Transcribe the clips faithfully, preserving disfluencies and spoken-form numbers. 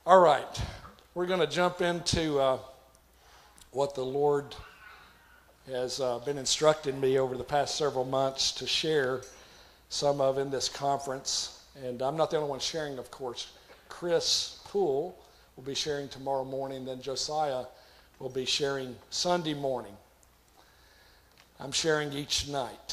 All right, we're going to jump into uh, what the Lord has uh, been instructing me over the past several months to share some of in this conference. And I'm not the only one sharing, of course. Chris Poole will be sharing tomorrow morning, then Josiah will be sharing Sunday morning. I'm sharing each night.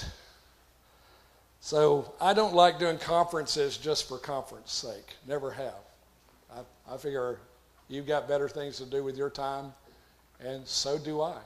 So I don't like doing conferences just for conference sake. Never have. I, I figure you've got better things to do with your time, and so do I.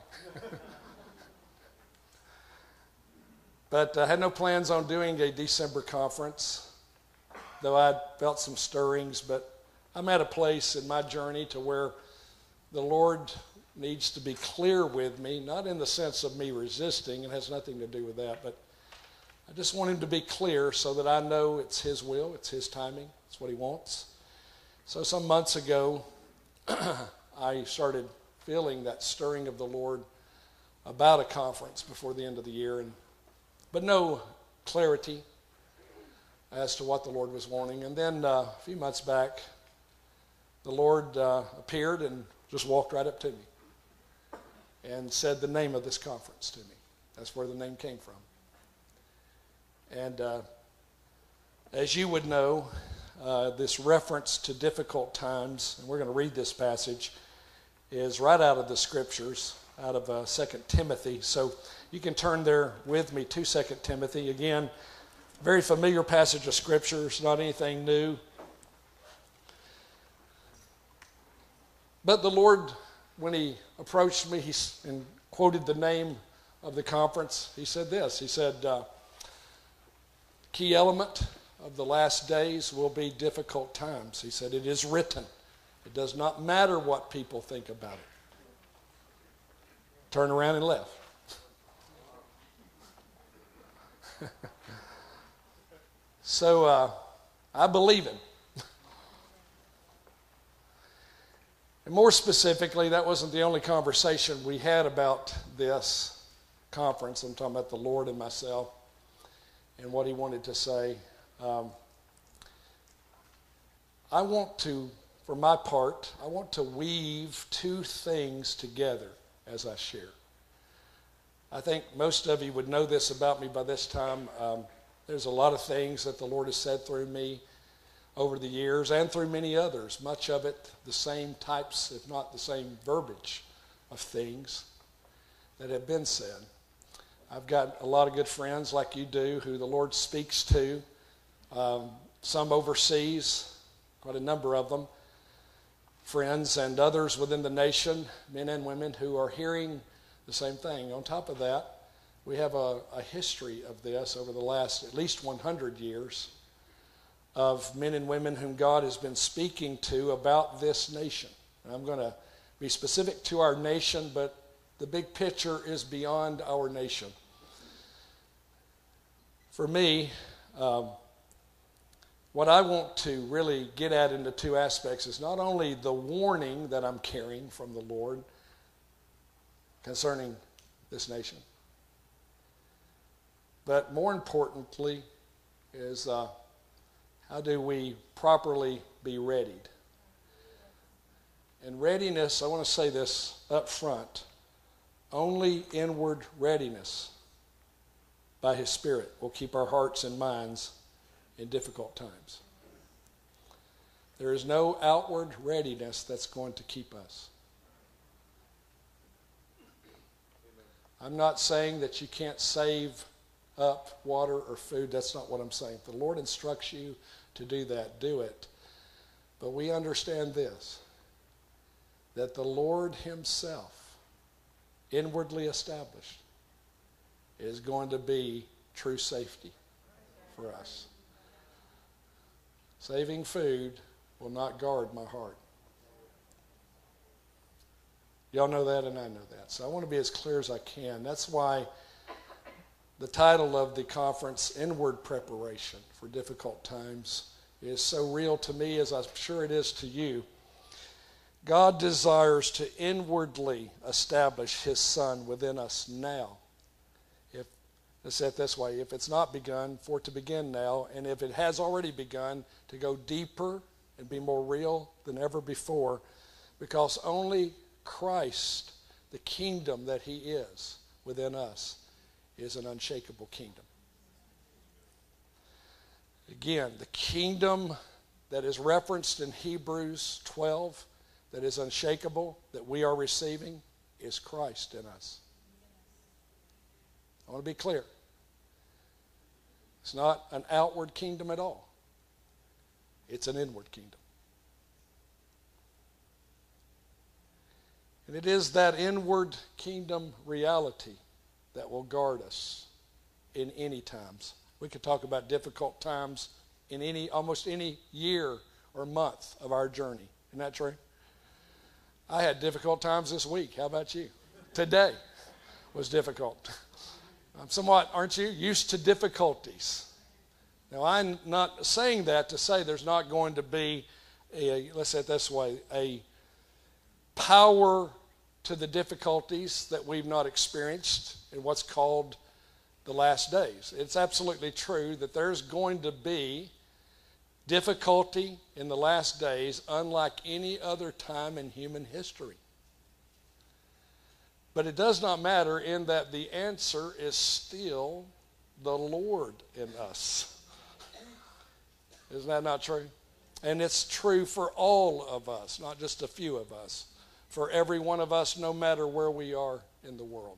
But I had no plans on doing a December conference, though I felt some stirrings. But I'm at a place in my journey to where the Lord needs to be clear with me, not in the sense of me resisting, it has nothing to do with that, but I just want him to be clear so that I know it's his will, it's his timing, it's what he wants. So some months ago, I started feeling that stirring of the Lord about a conference before the end of the year, and but no clarity as to what the Lord was wanting. And then uh, a few months back, the Lord uh, appeared and just walked right up to me and said the name of this conference to me. That's where the name came from. And uh, as you would know, uh, this reference to difficult times, and we're going to read this passage, is right out of the Scriptures, out of uh, Second Timothy. So you can turn there with me to Second Timothy. Again, very familiar passage of Scriptures, not anything new. But the Lord, when he approached me he, and quoted the name of the conference, he said this. He said, uh, key element of the last days will be difficult times. He said, it is written. It does not matter what people think about it. Turned around and left. So uh, I believe him. And more specifically, that wasn't the only conversation we had about this conference. I'm talking about the Lord and myself and what he wanted to say. Um, I want to, for my part, I want to weave two things together as I share. I think most of you would know this about me by this time. Um, there's a lot of things that the Lord has said through me over the years and through many others, much of it the same types, if not the same verbiage of things that have been said. I've got a lot of good friends like you do who the Lord speaks to, um, some overseas, quite a number of them, friends and others within the nation, men and women who are hearing the same thing. On top of that, we have a, a history of this over the last at least one hundred years of men and women whom God has been speaking to about this nation. And I'm going to be specific to our nation, but the big picture is beyond our nation. For me, um, what I want to really get at into two aspects is not only the warning that I'm carrying from the Lord concerning this nation, but more importantly is uh, how do we properly be readied? And readiness, I want to say this up front, only inward readiness by his Spirit will keep our hearts and minds in difficult times. There is no outward readiness that's going to keep us. I'm not saying that you can't save up water or food. That's not what I'm saying. If the Lord instructs you to do that, do it. But we understand this, that the Lord himself, inwardly established, is going to be true safety for us. Saving food will not guard my heart. Y'all know that and I know that. So I want to be as clear as I can. That's why the title of the conference, Inward Preparation for Difficult Times, is so real to me as I'm sure it is to you. God desires to inwardly establish his Son within us now. If, let's say it this way, if it's not begun, for it to begin now, and if it has already begun, to go deeper and be more real than ever before, because only Christ, the kingdom that he is within us, is an unshakable kingdom. Again, the kingdom that is referenced in Hebrews twelve, that is unshakable, that we are receiving, is Christ in us. I want to be clear. It's not an outward kingdom at all. It's an inward kingdom. And it is that inward kingdom reality that will guard us in any times. We could talk about difficult times in any, almost any year or month of our journey. Isn't that true? I had difficult times this week. How about you? Today was difficult. I'm somewhat, aren't you, used to difficulties. Now, I'm not saying that to say there's not going to be, a, let's say it this way, a power to the difficulties that we've not experienced in what's called the last days. It's absolutely true that there's going to be difficulty in the last days unlike any other time in human history. But it does not matter, in that the answer is still the Lord in us. Isn't that not true? And it's true for all of us, not just a few of us. For every one of us, no matter where we are in the world.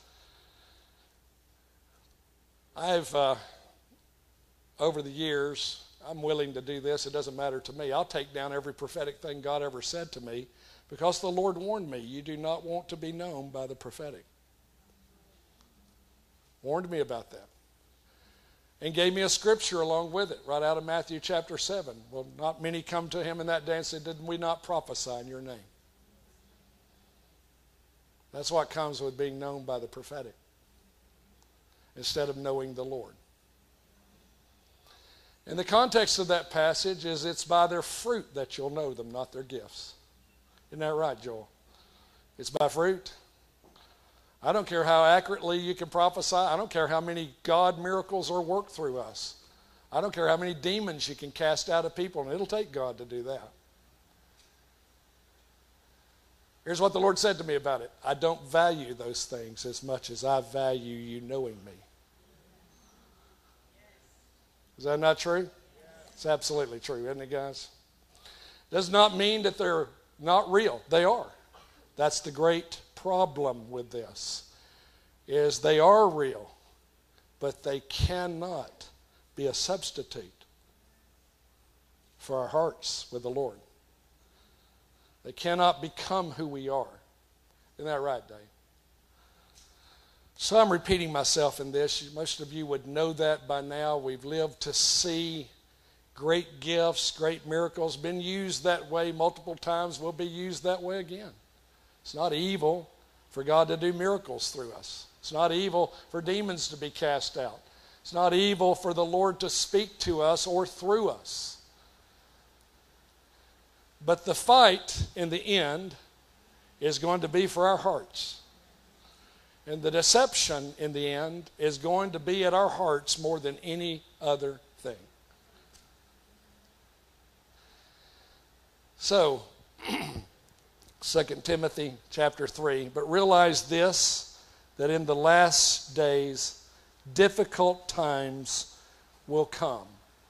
I've, uh, over the years, I'm willing to do this. It doesn't matter to me. I'll take down every prophetic thing God ever said to me, because the Lord warned me, you do not want to be known by the prophetic. Warned me about that. And gave me a scripture along with it, right out of Matthew chapter seven. Well, not many come to him in that day and said, didn't we not prophesy in your name? That's what comes with being known by the prophetic, instead of knowing the Lord. And the context of that passage is, it's by their fruit that you'll know them, not their gifts. Isn't that right, Joel? It's by fruit. I don't care how accurately you can prophesy. I don't care how many God miracles are worked through us. I don't care how many demons you can cast out of people, and it'll take God to do that. Here's what the Lord said to me about it. I don't value those things as much as I value you knowing me. Is that not true? It's absolutely true, isn't it, guys? Does not mean that they're not real. They are. That's the great problem with this, is they are real, but they cannot be a substitute for our hearts with the Lord. They cannot become who we are. Isn't that right, Dave? So I'm repeating myself in this. Most of you would know that by now. We've lived to see great gifts, great miracles, been used that way multiple times, will be used that way again. It's not evil for God to do miracles through us. It's not evil for demons to be cast out. It's not evil for the Lord to speak to us or through us. But the fight in the end is going to be for our hearts. And the deception in the end is going to be at our hearts more than any other thing. So, Second Timothy chapter three, but realize this, that in the last days, difficult times will come.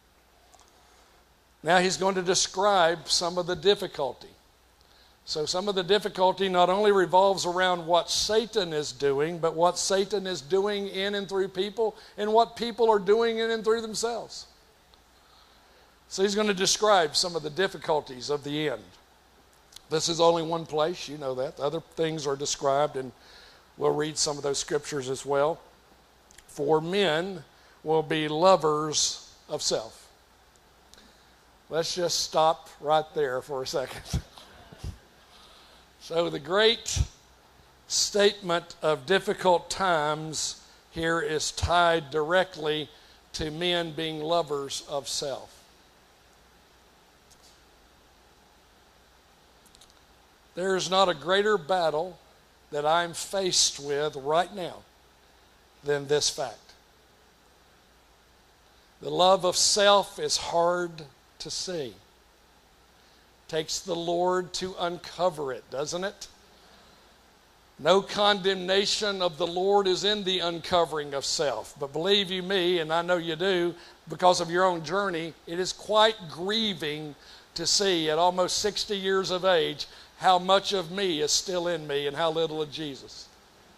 Now he's going to describe some of the difficulty. So some of the difficulty not only revolves around what Satan is doing, but what Satan is doing in and through people, and what people are doing in and through themselves. So he's going to describe some of the difficulties of the end. This is only one place, you know that. The other things are described, and we'll read some of those scriptures as well. For men will be lovers of self. Let's just stop right there for a second. So the great statement of difficult times here is tied directly to men being lovers of self. There is not a greater battle that I'm faced with right now than this fact. The love of self is hard to see. Takes the Lord to uncover it, doesn't it? No condemnation of the Lord is in the uncovering of self. But believe you me, and I know you do, because of your own journey, it is quite grieving to see at almost sixty years of age how much of me is still in me and how little of Jesus.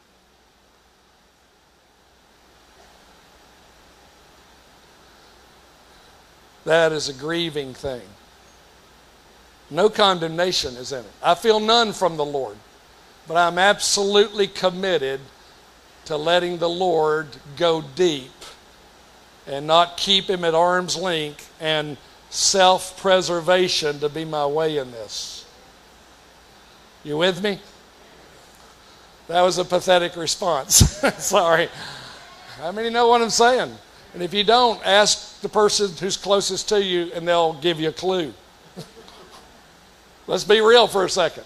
That is a grieving thing. No condemnation is in it. I feel none from the Lord. But I'm absolutely committed to letting the Lord go deep and not keep him at arm's length and self-preservation to be my way in this. You with me? That was a pathetic response. Sorry. How many know what I'm saying? And if you don't, ask the person who's closest to you and they'll give you a clue. Let's be real for a second.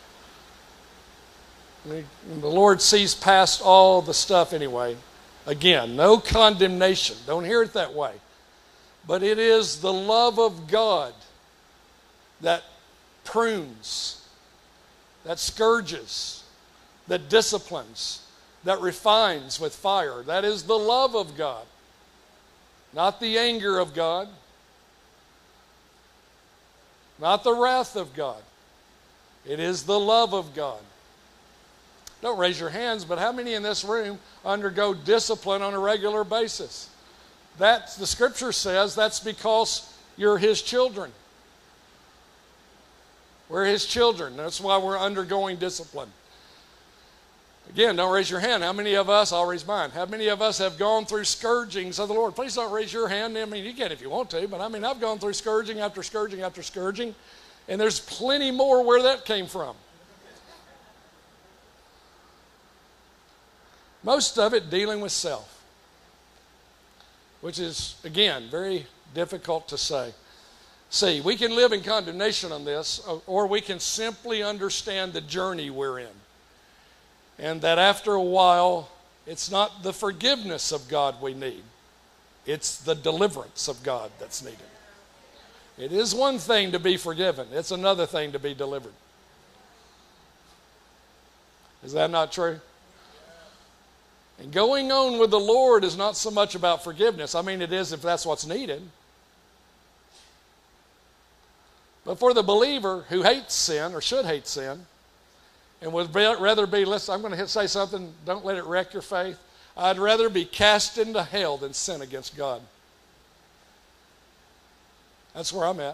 The Lord sees past all the stuff anyway. Again, no condemnation. Don't hear it that way. But it is the love of God that prunes, that scourges, that disciplines, that refines with fire. That is the love of God, not the anger of God, not the wrath of God. It is the love of God. Don't raise your hands, but how many in this room undergo discipline on a regular basis? That, the Scripture says that's because you're His children. We're His children. That's why we're undergoing discipline. Again, don't raise your hand. How many of us, I'll raise mine, how many of us have gone through scourgings of the Lord? Please don't raise your hand. I mean, you can if you want to, but I mean, I've gone through scourging after scourging after scourging, and there's plenty more where that came from. Most of it dealing with self, which is, again, very difficult to say. See, we can live in condemnation on this, or we can simply understand the journey we're in. And that after a while, it's not the forgiveness of God we need. It's the deliverance of God that's needed. It is one thing to be forgiven. It's another thing to be delivered. Is that not true? And going on with the Lord is not so much about forgiveness. I mean, it is if that's what's needed. But for the believer who hates sin, or should hate sin, and would rather be, listen, I'm going to say something, don't let it wreck your faith. I'd rather be cast into hell than sin against God. That's where I'm at.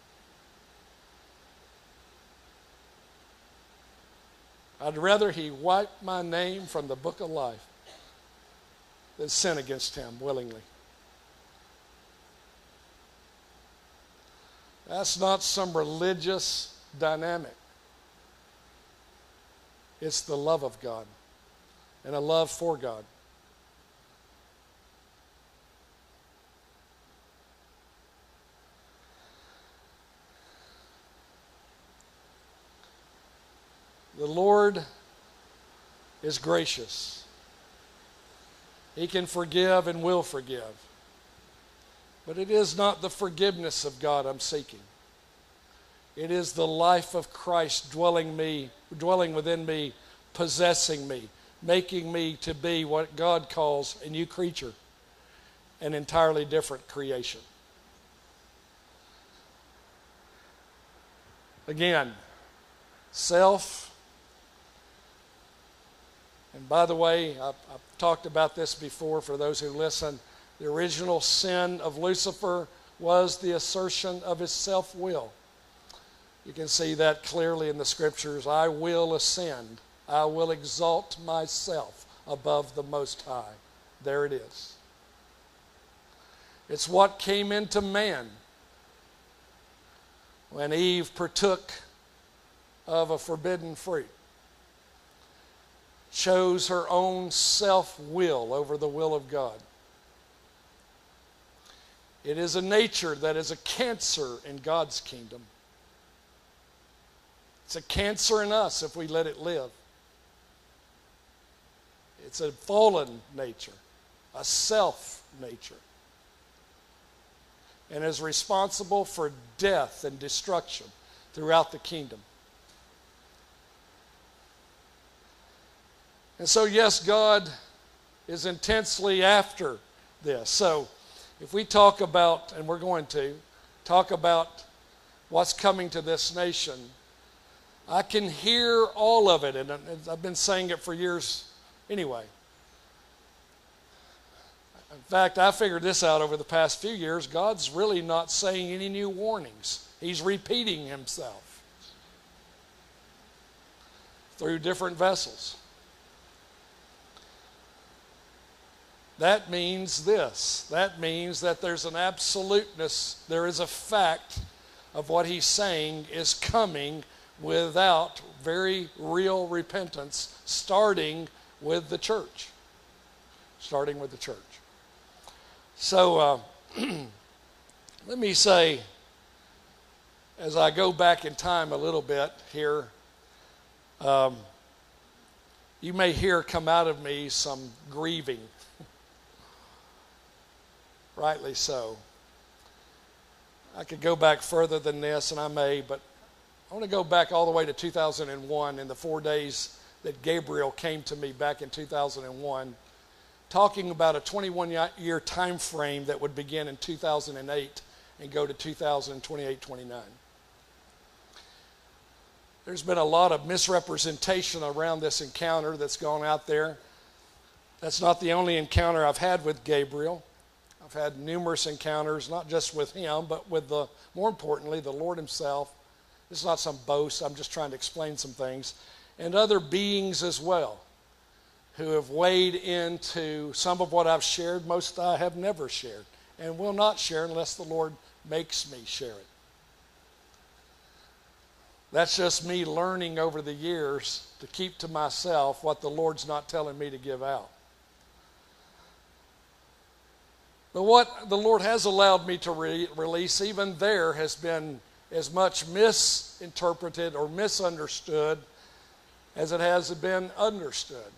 I'd rather He wipe my name from the book of life than sin against Him willingly. That's not some religious dynamic. It's the love of God and a love for God. The Lord is gracious. He can forgive and will forgive. But it is not the forgiveness of God I'm seeking. It is the life of Christ dwelling me, dwelling within me, possessing me, making me to be what God calls a new creature, an entirely different creation. Again, self. And by the way, I've, I've talked about this before for those who listen. The original sin of Lucifer was the assertion of his self-will. You can see that clearly in the Scriptures. I will ascend. I will exalt myself above the Most High. There it is. It's what came into man when Eve partook of a forbidden fruit. Chose her own self-will over the will of God. It is a nature that is a cancer in God's kingdom. It's a cancer in us if we let it live. It's a fallen nature, a self nature, and is responsible for death and destruction. throughout the kingdom. And so, yes, God is intensely after this. So, if we talk about, and we're going to, talk about what's coming to this nation, I can hear all of it, and I've been saying it for years anyway. In fact, I figured this out over the past few years. God's really not saying any new warnings. He's repeating himself through different vessels. That means this. That means that there's an absoluteness, there is a fact of what he's saying is coming without very real repentance, starting with the church. Starting with the church. So, uh, let me say, as I go back in time a little bit here, um, you may hear come out of me some grieving. Rightly so. I could go back further than this, and I may, but I want to go back all the way to two thousand one and the four days that Gabriel came to me back in two thousand one, talking about a twenty-one year time frame that would begin in two thousand eight and go to two thousand twenty-eight twenty-nine. There's been a lot of misrepresentation around this encounter that's gone out there. That's not the only encounter I've had with Gabriel. I've had numerous encounters, not just with him, but with the, more importantly, the Lord himself. This is not some boast. I'm just trying to explain some things. And other beings as well, who have weighed into some of what I've shared. Most I have never shared and will not share unless the Lord makes me share it. That's just me learning over the years to keep to myself what the Lord's not telling me to give out. But what the Lord has allowed me to re- release, even there, has been as much misinterpreted or misunderstood as it has been understood.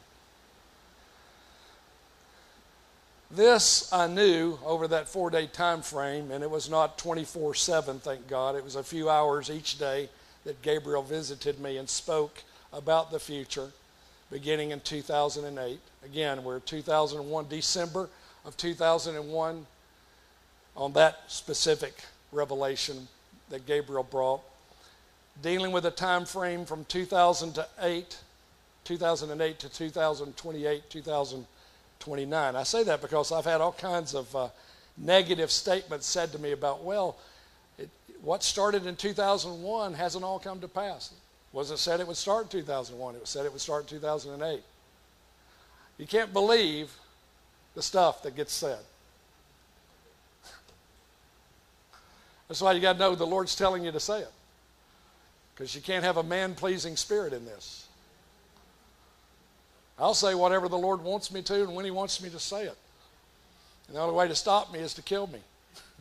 This I knew over that four-day time frame, and it was not twenty-four seven, thank God. It was a few hours each day that Gabriel visited me and spoke about the future, beginning in two thousand eight. Again, we're two thousand one, December of two thousand one, on that specific revelation that Gabriel brought, dealing with a time frame from two thousand eight, two thousand eight to two thousand twenty-eight, two thousand twenty-nine. I say that because I've had all kinds of uh, negative statements said to me about, well, it, what started in two thousand one hasn't all come to pass. Wasn't said it would start in two thousand one. It was said it would start in two thousand eight. You can't believe the stuff that gets said. That's why you got to know the Lord's telling you to say it, because you can't have a man-pleasing spirit in this. I'll say whatever the Lord wants me to and when he wants me to say it. And the only way to stop me is to kill me.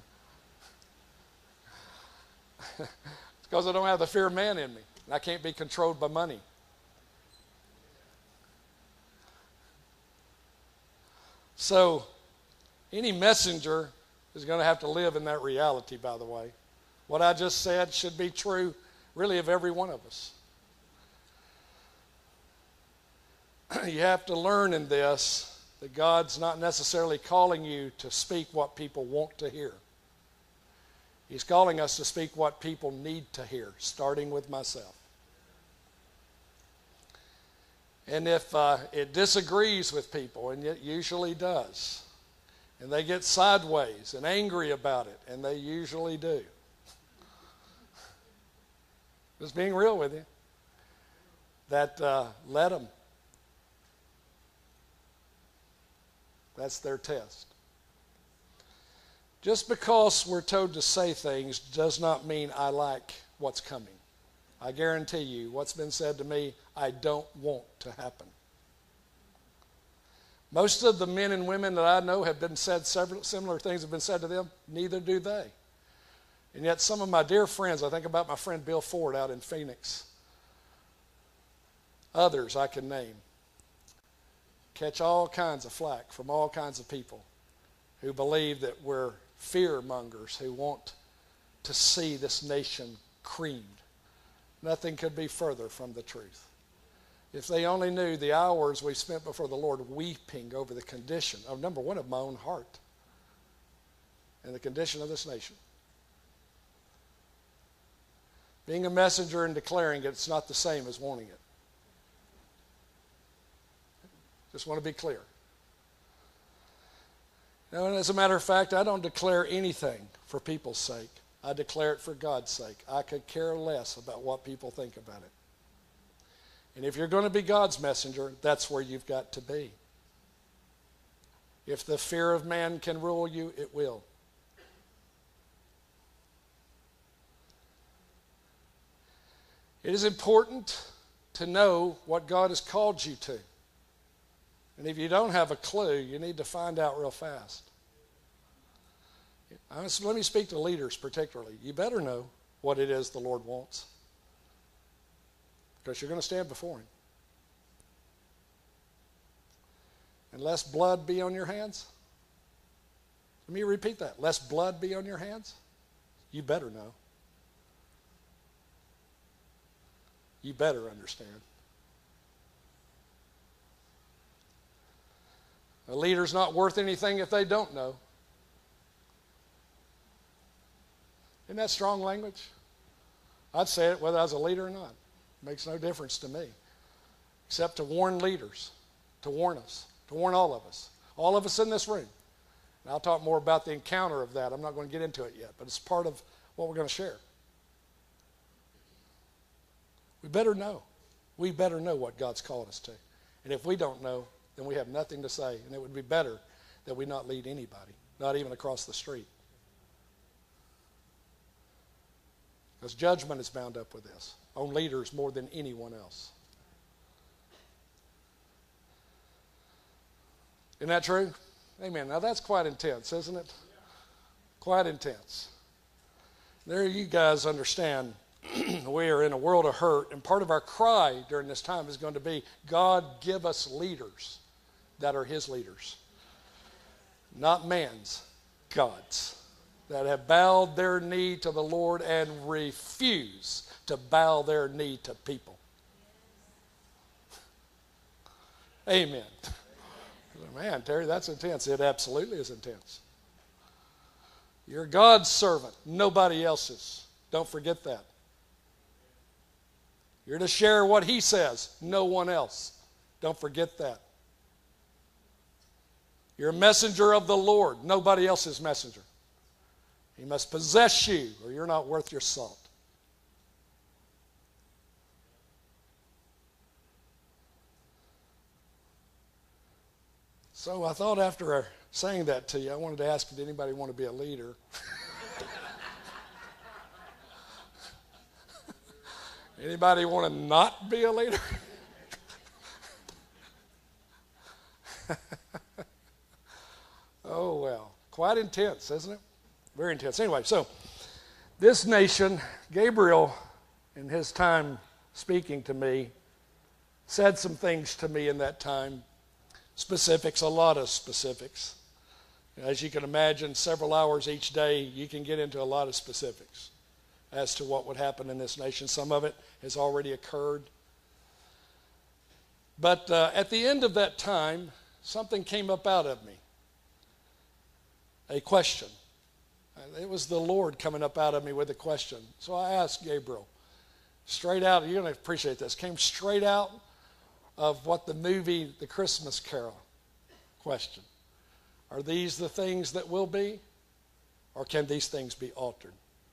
It's because I don't have the fear of man in me, and I can't be controlled by money. So, any messenger is going to have to live in that reality, by the way. What I just said should be true, really, of every one of us. You have to learn in this that God's not necessarily calling you to speak what people want to hear. He's calling us to speak what people need to hear, starting with myself. And if uh, it disagrees with people, and it usually does, and they get sideways and angry about it, and they usually do. Just being real with you. That uh, let them. That's their test. Just because we're told to say things does not mean I like what's coming. I guarantee you, what's been said to me, I don't want to happen. Most of the men and women that I know have been said, several similar things have been said to them, neither do they. And yet some of my dear friends, I think about my friend Bill Ford out in Phoenix, others I can name, catch all kinds of flack from all kinds of people who believe that we're fear mongers who want to see this nation creamed Nothing could be further from the truth. If they only knew the hours we spent before the Lord weeping over the condition of, number one, of my own heart and the condition of this nation. Being a messenger and declaring it, it's not the same as wanting it. Just want to be clear. Now, and as a matter of fact, I don't declare anything for people's sake. I declare it for God's sake. I could care less about what people think about it. And if you're going to be God's messenger, that's where you've got to be. If the fear of man can rule you, it will. It is important to know what God has called you to. And if you don't have a clue, you need to find out real fast. Let me speak to leaders particularly. You better know what it is the Lord wants, because you're going to stand before Him. And lest blood be on your hands. Let me repeat that. Lest blood be on your hands. You better know. You better understand. A leader's not worth anything if they don't know. Isn't that strong language? I'd say it whether I was a leader or not. It makes no difference to me. Except to warn leaders, to warn us, to warn all of us. All of us in this room. And I'll talk more about the encounter of that. I'm not going to get into it yet, but it's part of what we're going to share. We better know. We better know what God's called us to. And if we don't know, then we have nothing to say. And it would be better that we not lead anybody, not even across the street. Because judgment is bound up with this, on leaders more than anyone else. Isn't that true? Amen. Now that's quite intense, isn't it? Quite intense. There you guys understand we are in a world of hurt, and part of our cry during this time is going to be, God, give us leaders that are His leaders. Not man's, God's. That have bowed their knee to the Lord and refuse to bow their knee to people. Amen. Man, Terry, that's intense. It absolutely is intense. You're God's servant, nobody else's. Don't forget that. You're to share what He says, no one else. Don't forget that. You're a messenger of the Lord, nobody else's messenger. He must possess you, or you're not worth your salt. So I thought after saying that to you, I wanted to ask, did anybody want to be a leader? Anybody want to not be a leader? Oh, well. Quite intense, isn't it? Very intense. Anyway, so this nation, Gabriel, in his time speaking to me, said some things to me in that time. Specifics, a lot of specifics. As you can imagine, several hours each day, you can get into a lot of specifics as to what would happen in this nation. Some of it has already occurred. But uh, at the end of that time, something came up out of me. A question. It was the Lord coming up out of me with a question. So I asked Gabriel, straight out, you're going to appreciate this, came straight out of what the movie The Christmas Carol question. Are these the things that will be, or can these things be altered?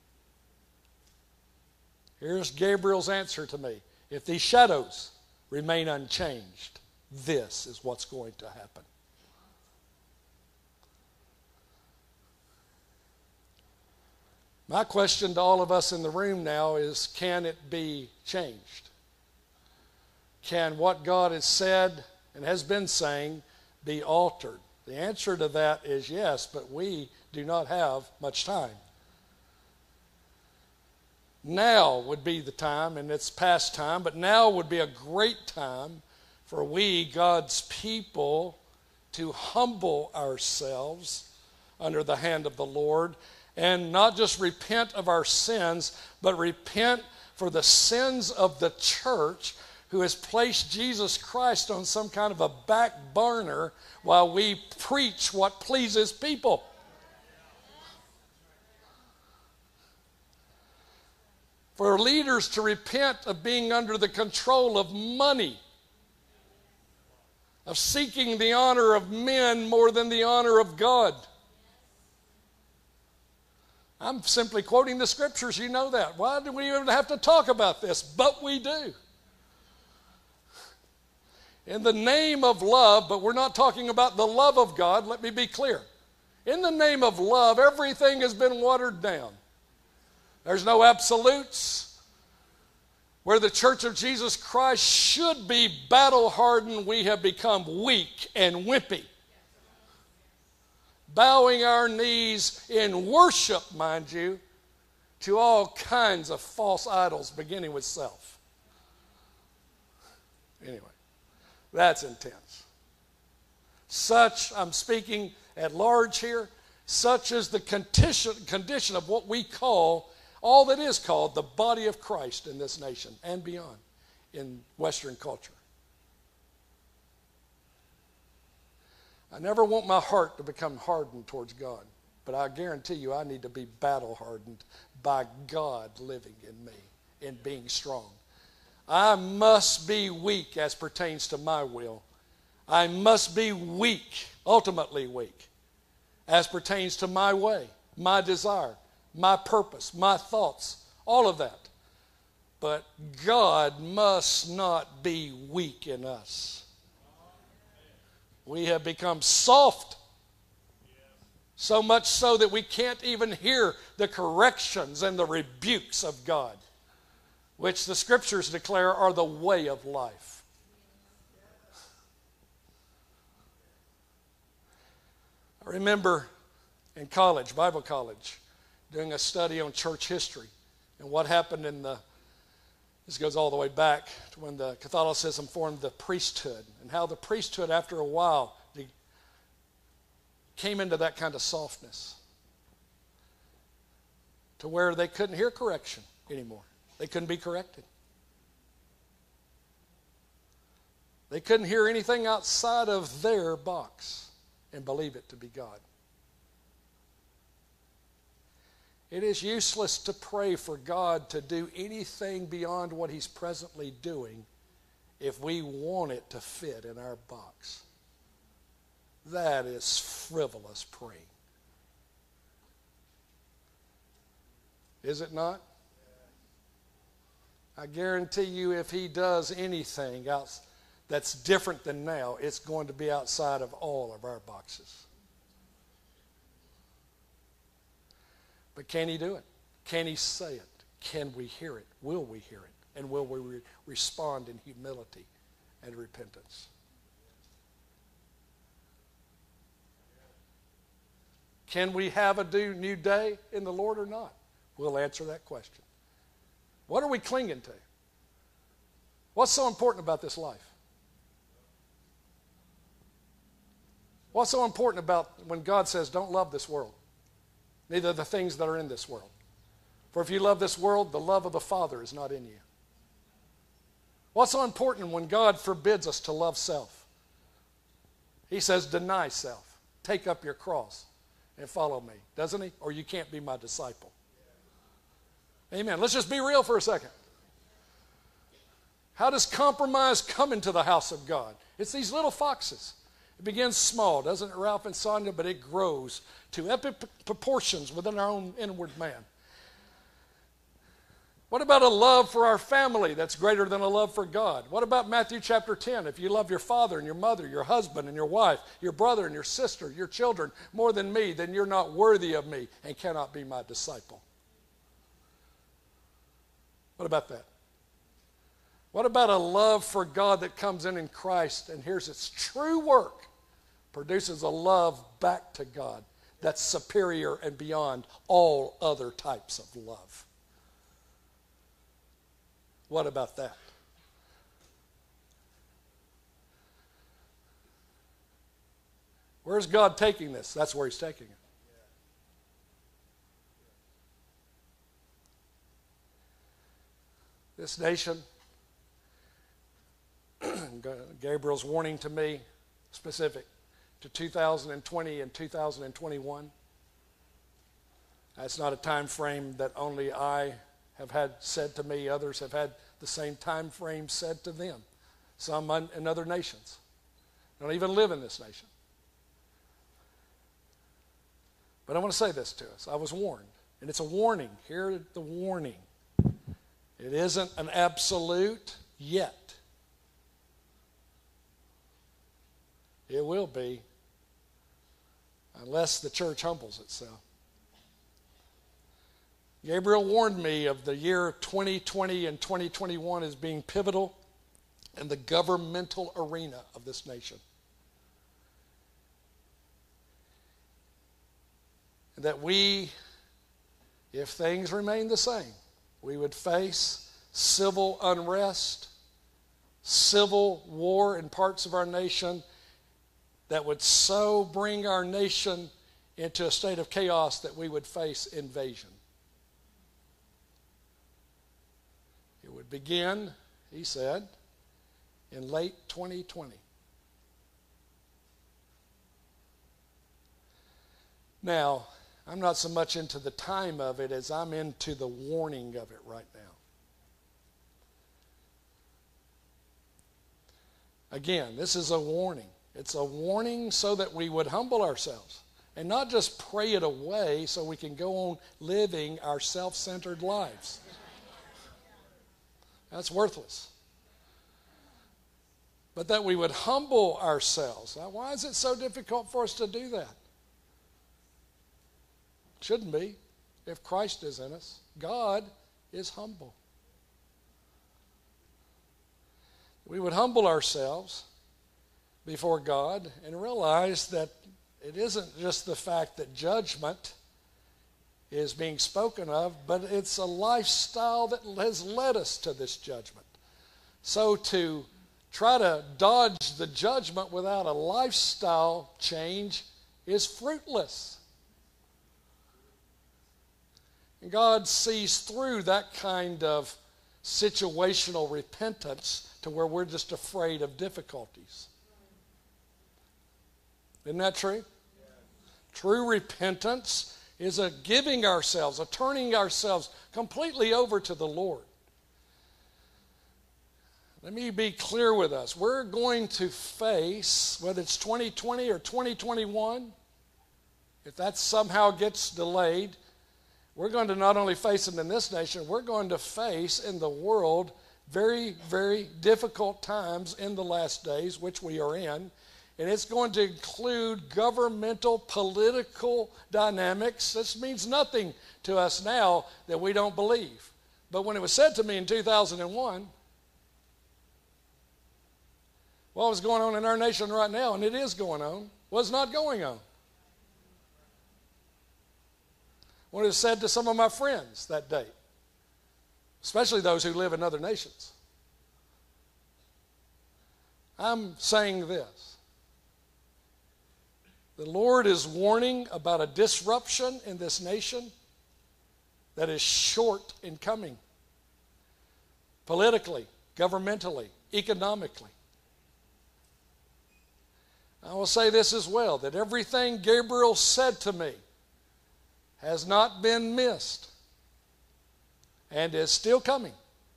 Here's Gabriel's answer to me. If these shadows remain unchanged, this is what's going to happen. My question to all of us in the room now is, can it be changed? Can what God has said and has been saying be altered? The answer to that is yes, but we do not have much time. Now would be the time, and it's past time, but now would be a great time for we, God's people, to humble ourselves under the hand of the Lord and not just repent of our sins, but repent for the sins of the church, who has placed Jesus Christ on some kind of a back burner while we preach what pleases people. For leaders to repent of being under the control of money, of seeking the honor of men more than the honor of God. I'm simply quoting the scriptures, you know that. Why do we even have to talk about this? But we do. In the name of love, but we're not talking about the love of God, let me be clear. In the name of love, everything has been watered down. There's no absolutes. Where the Church of Jesus Christ should be battle-hardened, we have become weak and wimpy. Bowing our knees in worship, mind you, to all kinds of false idols, beginning with self. Anyway, that's intense. Such, I'm speaking at large here, such is the condition, condition of what we call, all that is called the body of Christ in this nation and beyond in Western culture. I never want my heart to become hardened towards God, but I guarantee you I need to be battle hardened by God living in me and being strong. I must be weak as pertains to my will. I must be weak, ultimately weak, as pertains to my way, my desire, my purpose, my thoughts, all of that. But God must not be weak in us. We have become soft, so much so that we can't even hear the corrections and the rebukes of God, which the scriptures declare are the way of life. I remember in college, Bible college, doing a study on church history and what happened in the, this goes all the way back to when the Catholicism formed the priesthood, and how the priesthood after a while came into that kind of softness to where they couldn't hear correction anymore. They couldn't be corrected. They couldn't hear anything outside of their box and believe it to be God. It is useless to pray for God to do anything beyond what He's presently doing if we want it to fit in our box. That is frivolous praying. Is it not? I guarantee you if He does anything else that's different than now, it's going to be outside of all of our boxes. But can He do it? Can He say it? Can we hear it? Will we hear it? And will we re- respond in humility and repentance? Can we have a new day in the Lord or not? We'll answer that question. What are we clinging to? What's so important about this life? What's so important about when God says, don't love this world, neither the things that are in this world? For if you love this world, the love of the Father is not in you. What's so important when God forbids us to love self? He says, deny self. Take up your cross and follow me. Doesn't He? Or you can't be my disciple. Amen. Let's just be real for a second. How does compromise come into the house of God? It's these little foxes. It begins small, doesn't it, Ralph and Sonia? But it grows to epic proportions within our own inward man. What about a love for our family that's greater than a love for God? What about Matthew chapter ten? If you love your father and your mother, your husband and your wife, your brother and your sister, your children more than me, then you're not worthy of me and cannot be my disciple. What about that? What about a love for God that comes in in Christ and here's its true work, produces a love back to God that's superior and beyond all other types of love? What about that? Where's God taking this? That's where He's taking it. This nation, Gabriel's warning to me, specific to two thousand twenty and two thousand twenty-one. That's not a time frame that only I have had said to me. Others have had the same time frame said to them. Some in other nations don't even live in this nation. But I want to say this to us. I was warned, and it's a warning. Hear the warning. It isn't an absolute yet. It will be, unless the church humbles itself. Gabriel warned me of the year twenty twenty and twenty twenty-one as being pivotal in the governmental arena of this nation. And that we, if things remain the same, we would face civil unrest, civil war in parts of our nation that would so bring our nation into a state of chaos that we would face invasion. It would begin, he said, in late twenty twenty. Now, I'm not so much into the time of it as I'm into the warning of it right now. Again, this is a warning. It's a warning so that we would humble ourselves and not just pray it away so we can go on living our self-centered lives. That's worthless. But that we would humble ourselves. Now, why is it so difficult for us to do that? Shouldn't be. If Christ is in us, God is humble. We would humble ourselves before God and realize that it isn't just the fact that judgment is being spoken of, but it's a lifestyle that has led us to this judgment. So to try to dodge the judgment without a lifestyle change is fruitless. And God sees through that kind of situational repentance to where we're just afraid of difficulties. Isn't that true? Yeah. True repentance is a giving ourselves, a turning ourselves completely over to the Lord. Let me be clear with us. We're going to face, whether it's twenty twenty or twenty twenty-one, if that somehow gets delayed, we're going to not only face it in this nation, we're going to face in the world very, very difficult times in the last days, which we are in. And it's going to include governmental, political dynamics. This means nothing to us now that we don't believe. But when it was said to me in two thousand one, what was going on in our nation right now, and it is going on, was not going on. When it was said to some of my friends that day, especially those who live in other nations, I'm saying this. The Lord is warning about a disruption in this nation that is short in coming. Politically, governmentally, economically. I will say this as well, that everything Gabriel said to me has not been missed and is still coming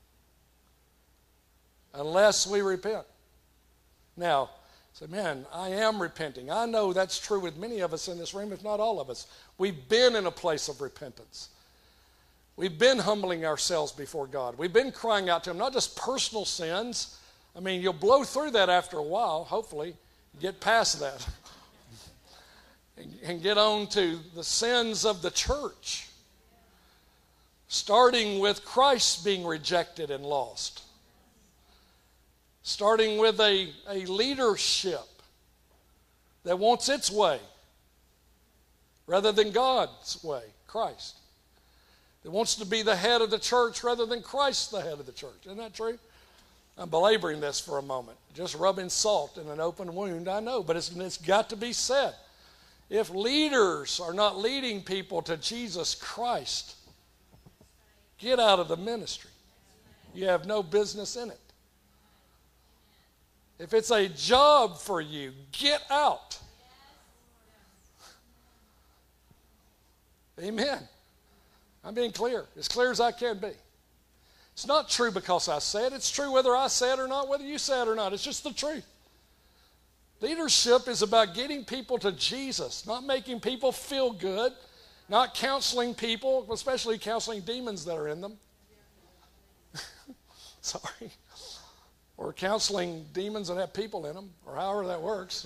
unless we repent. Now, say, man, I am repenting. I know that's true with many of us in this room, if not all of us. We've been in a place of repentance. We've been humbling ourselves before God. We've been crying out to Him, not just personal sins. I mean, you'll blow through that after a while, hopefully, get past that and, and get on to the sins of the church, starting with Christ being rejected and lost. Starting with a, a leadership that wants its way rather than God's way, Christ. That wants to be the head of the church rather than Christ the head of the church. Isn't that true? I'm belaboring this for a moment. Just rubbing salt in an open wound, I know, but it's, it's got to be said. If leaders are not leading people to Jesus Christ, get out of the ministry. you have no business in it. If it's a job for you, get out. Amen. I'm being clear, as clear as I can be. It's not true because I say it. It's true whether I say it or not, whether you say it or not. It's just the truth. Leadership is about getting people to Jesus, not making people feel good, not counseling people, especially counseling demons that are in them. Sorry. Or counseling demons that have people in them, or however that works.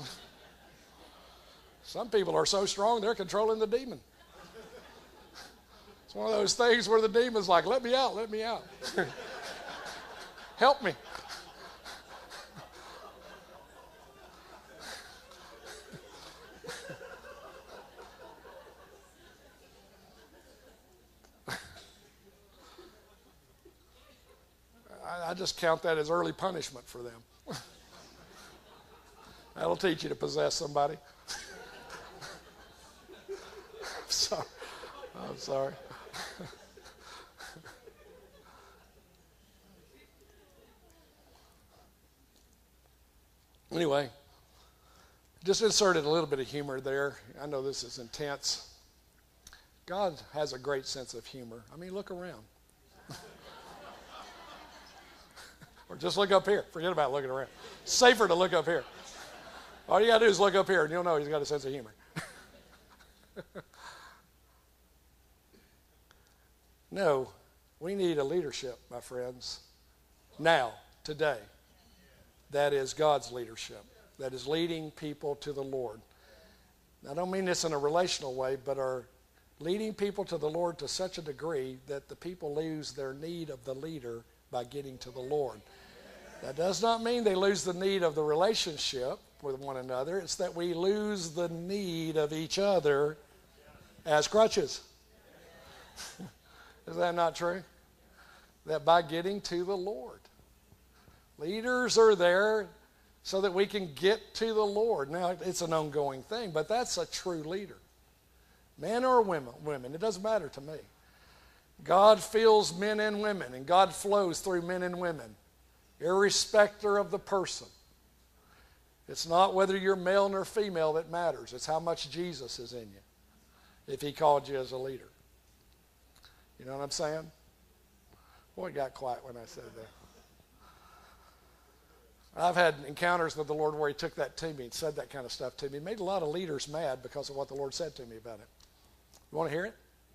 Some people are so strong they're controlling the demon. It's one of those things where the demon's like, let me out, let me out. Help me. I just count that as early punishment for them. That'll teach you to possess somebody. I'm sorry. I'm sorry. Anyway, just inserted a little bit of humor there. I know this is intense. God has a great sense of humor. I mean, look around. Or just look up here. Forget about looking around. Safer to look up here. All you got to do is look up here and you'll know he's got a sense of humor. No, we need a leadership, my friends, now, today, that is God's leadership, that is leading people to the Lord. I don't mean this in a relational way, but are leading people to the Lord to such a degree that the people lose their need of the leader by getting to the Lord. That does not mean they lose the need of the relationship with one another. It's that we lose the need of each other as crutches. Is that not true? That by getting to the Lord. Leaders are there so that we can get to the Lord. Now, it's an ongoing thing, but that's a true leader. Men or women, women, it doesn't matter to me. God fills men and women, and God flows through men and women, irrespective of the person. It's not whether you're male nor female that matters. It's how much Jesus is in you, if he called you as a leader. You know what I'm saying? Boy, it got quiet when I said that. I've had encounters with the Lord where he took that to me and said that kind of stuff to me. It made a lot of leaders mad because of what the Lord said to me about it. You want to hear it?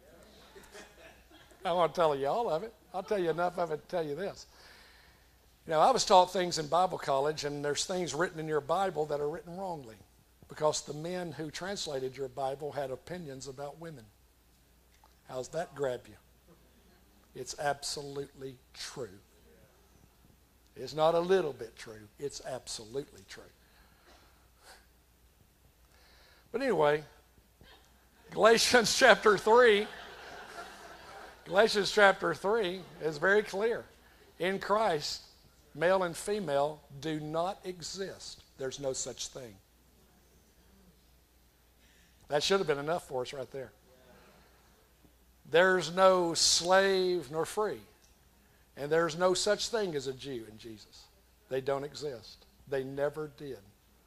I won't tell you all of it. I'll tell you enough of it to tell you this. You know, I was taught things in Bible college, and there's things written in your Bible that are written wrongly because the men who translated your Bible had opinions about women. How's that grab you? It's absolutely true. It's not a little bit true. It's absolutely true. But anyway, Galatians chapter three, Galatians chapter three is very clear. In Christ, male and female do not exist. There's no such thing. That should have been enough for us right there. There's no slave nor free. And there's no such thing as a Jew in Jesus. They don't exist. They never did.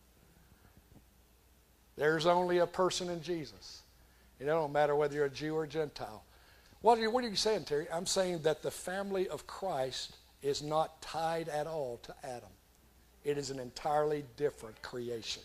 There's only a person in Jesus. It don't matter whether you're a Jew or a Gentile. What are you, what are you saying, Terry? I'm saying that the family of Christ is not tied at all to Adam. It is an entirely different creation.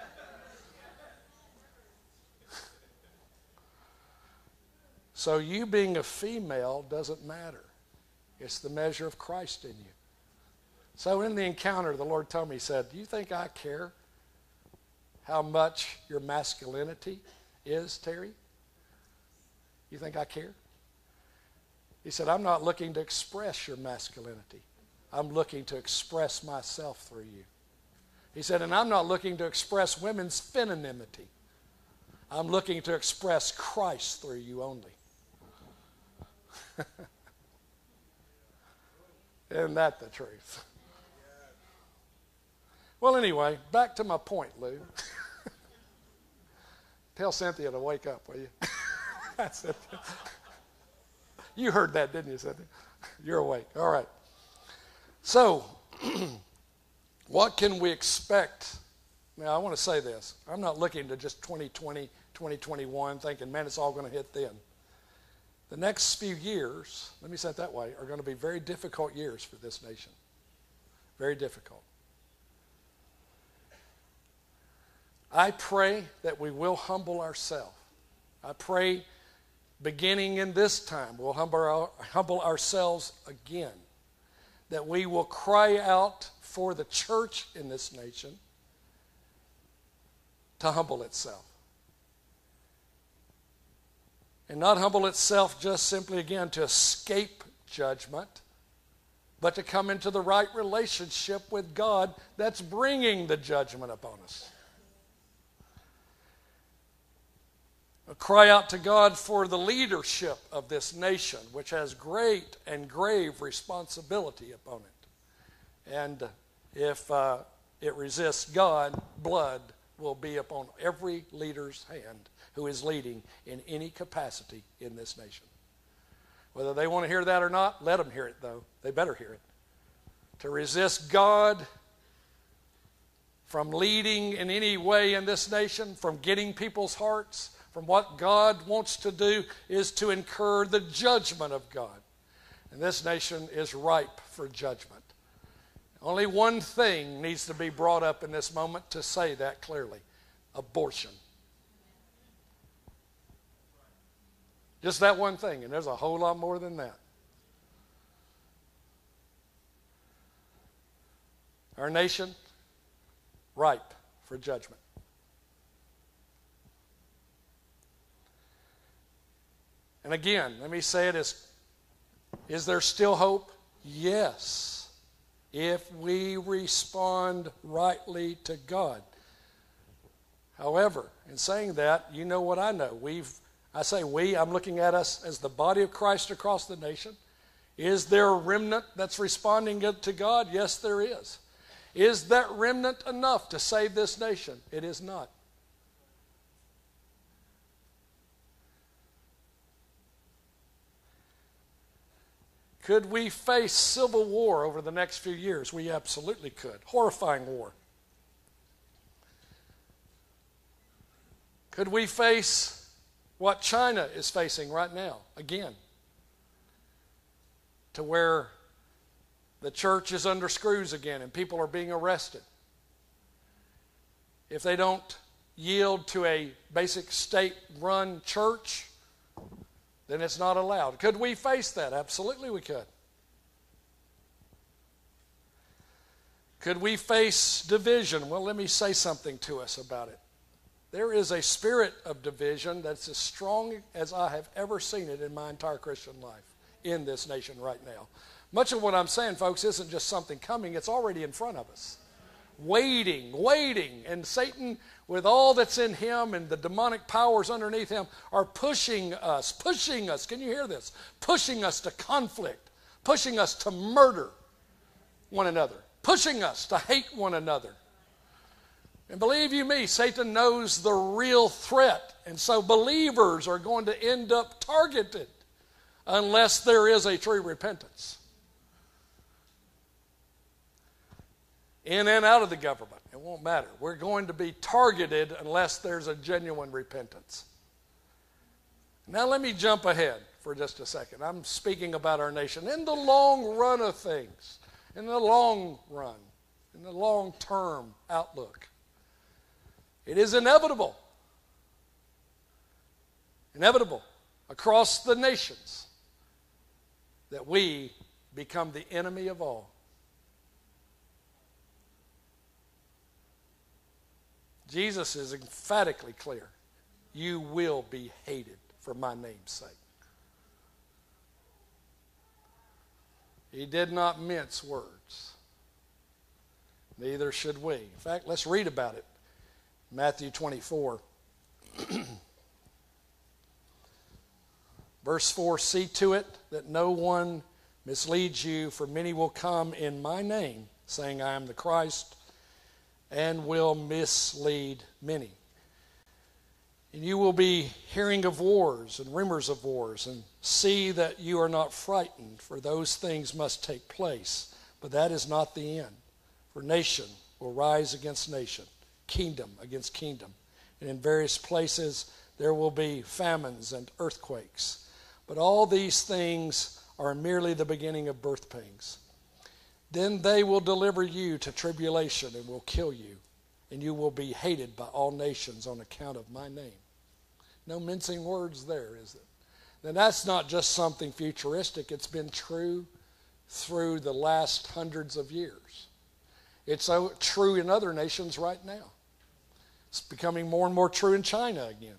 So you being a female doesn't matter. It's the measure of Christ in you. So in the encounter, the Lord told me, he said, do you think I care how much your masculinity is, Terry? You think I care? He said, I'm not looking to express your masculinity. I'm looking to express myself through you. He said, and I'm not looking to express women's femininity. I'm looking to express Christ through you only. Isn't that the truth? Well, anyway, back to my point, Lou. Tell Cynthia to wake up, will you? That's it. You heard that, didn't you, Cynthia? You're awake. All right. So, what can we expect? Now, I want to say this. I'm not looking to just twenty twenty, twenty twenty-one thinking, man, it's all going to hit then. The next few years, let me say it that way, are going to be very difficult years for this nation. Very difficult. I pray that we will humble ourselves. I pray beginning in this time, we'll humble, our, humble ourselves again. That we will cry out for the church in this nation to humble itself. And not humble itself just simply, again, to escape judgment, but to come into the right relationship with God that's bringing the judgment upon us. I'll cry out to God for the leadership of this nation, which has great and grave responsibility upon it. And if uh, it resists God, blood will be upon every leader's hand who is leading in any capacity in this nation. Whether they want to hear that or not, let them hear it, though. They better hear it. To resist God from leading in any way in this nation, from getting people's hearts, from what God wants to do, is to incur the judgment of God. And this nation is ripe for judgment. Only one thing needs to be brought up in this moment to say that clearly: abortion. Just that one thing, and there's a whole lot more than that. Our nation, ripe for judgment. And again, let me say it as, is there still hope? Yes, if we respond rightly to God. However, in saying that, you know what I know. We've, I say we, I'm looking at us as the body of Christ across the nation. Is there a remnant that's responding to God? Yes, there is. Is that remnant enough to save this nation? It is not. Could we face civil war over the next few years? We absolutely could. Horrifying war. Could we face what China is facing right now? Again, to where the church is under screws again and people are being arrested. If they don't yield to a basic state-run church, then it's not allowed. Could we face that? Absolutely we could. Could we face division? Well, let me say something to us about it. There is a spirit of division that's as strong as I have ever seen it in my entire Christian life in this nation right now. Much of what I'm saying, folks, isn't just something coming. It's already in front of us. Waiting, waiting. And Satan, with all that's in him and the demonic powers underneath him, are pushing us, pushing us. Can you hear this? Pushing us to conflict, pushing us to murder one another, pushing us to hate one another. And believe you me, Satan knows the real threat. And so believers are going to end up targeted unless there is a true repentance. In and out of the government, it won't matter. We're going to be targeted unless there's a genuine repentance. Now let me jump ahead for just a second. I'm speaking about our nation in the long run of things, in the long run, in the long-term outlook. It is inevitable, inevitable across the nations that we become the enemy of all. Jesus is emphatically clear. You will be hated for my name's sake. He did not mince words. Neither should we. In fact, let's read about it. Matthew twenty-four. Verse four, see to it that no one misleads you, for many will come in my name, saying I am the Christ, and will mislead many. And you will be hearing of wars and rumors of wars, and see that you are not frightened, for those things must take place, But that is not the end. For nation will rise against nation, kingdom against kingdom. And in various places there will be famines and earthquakes. But all these things are merely the beginning of birth pangs. Then they will deliver you to tribulation and will kill you, and you will be hated by all nations on account of my name. No mincing words there, is it? Now that's not just something futuristic. It's been true through the last hundreds of years. It's so true in other nations right now. It's becoming more and more true in China again.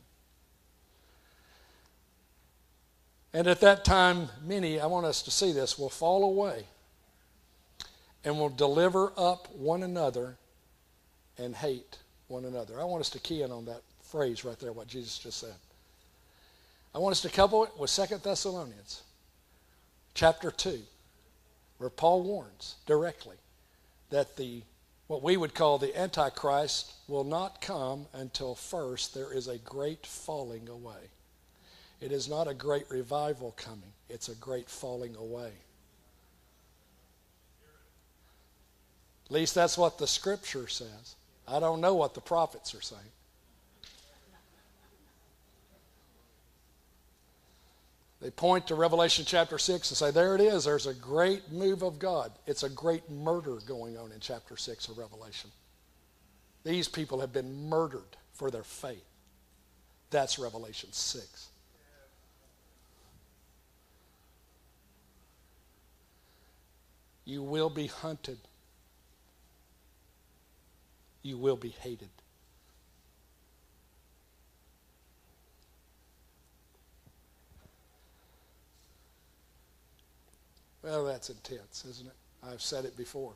And at that time, many, I want us to see this, will fall away and will deliver up one another and hate one another. I want us to key in on that phrase right there, what Jesus just said. I want us to couple it with Second Thessalonians chapter two, where Paul warns directly that the what we would call the Antichrist will not come until first there is a great falling away. It is not a great revival coming. It's a great falling away. At least that's what the Scripture says. I don't know what the prophets are saying. They point to Revelation chapter six and say, there it is. There's a great move of God. It's a great murder going on in chapter six of Revelation. These people have been murdered for their faith. That's Revelation six. You will be hunted. You will be hated. Well, that's intense, isn't it? I've said it before.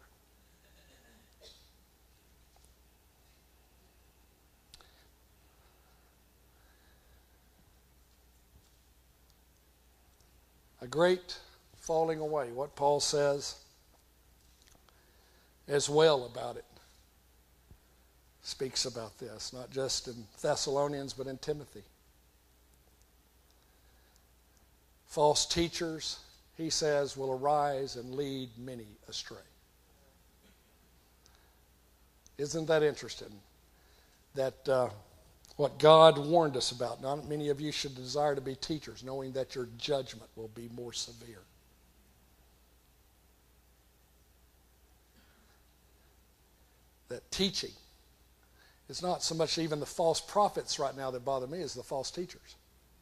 A great falling away. What Paul says as well about it speaks about this, not just in Thessalonians, but in Timothy. False teachers, he says, will arise and lead many astray. Isn't that interesting? That uh, what God warned us about, not many of you should desire to be teachers, knowing that your judgment will be more severe. That teaching is not so much even the false prophets right now that bother me as the false teachers.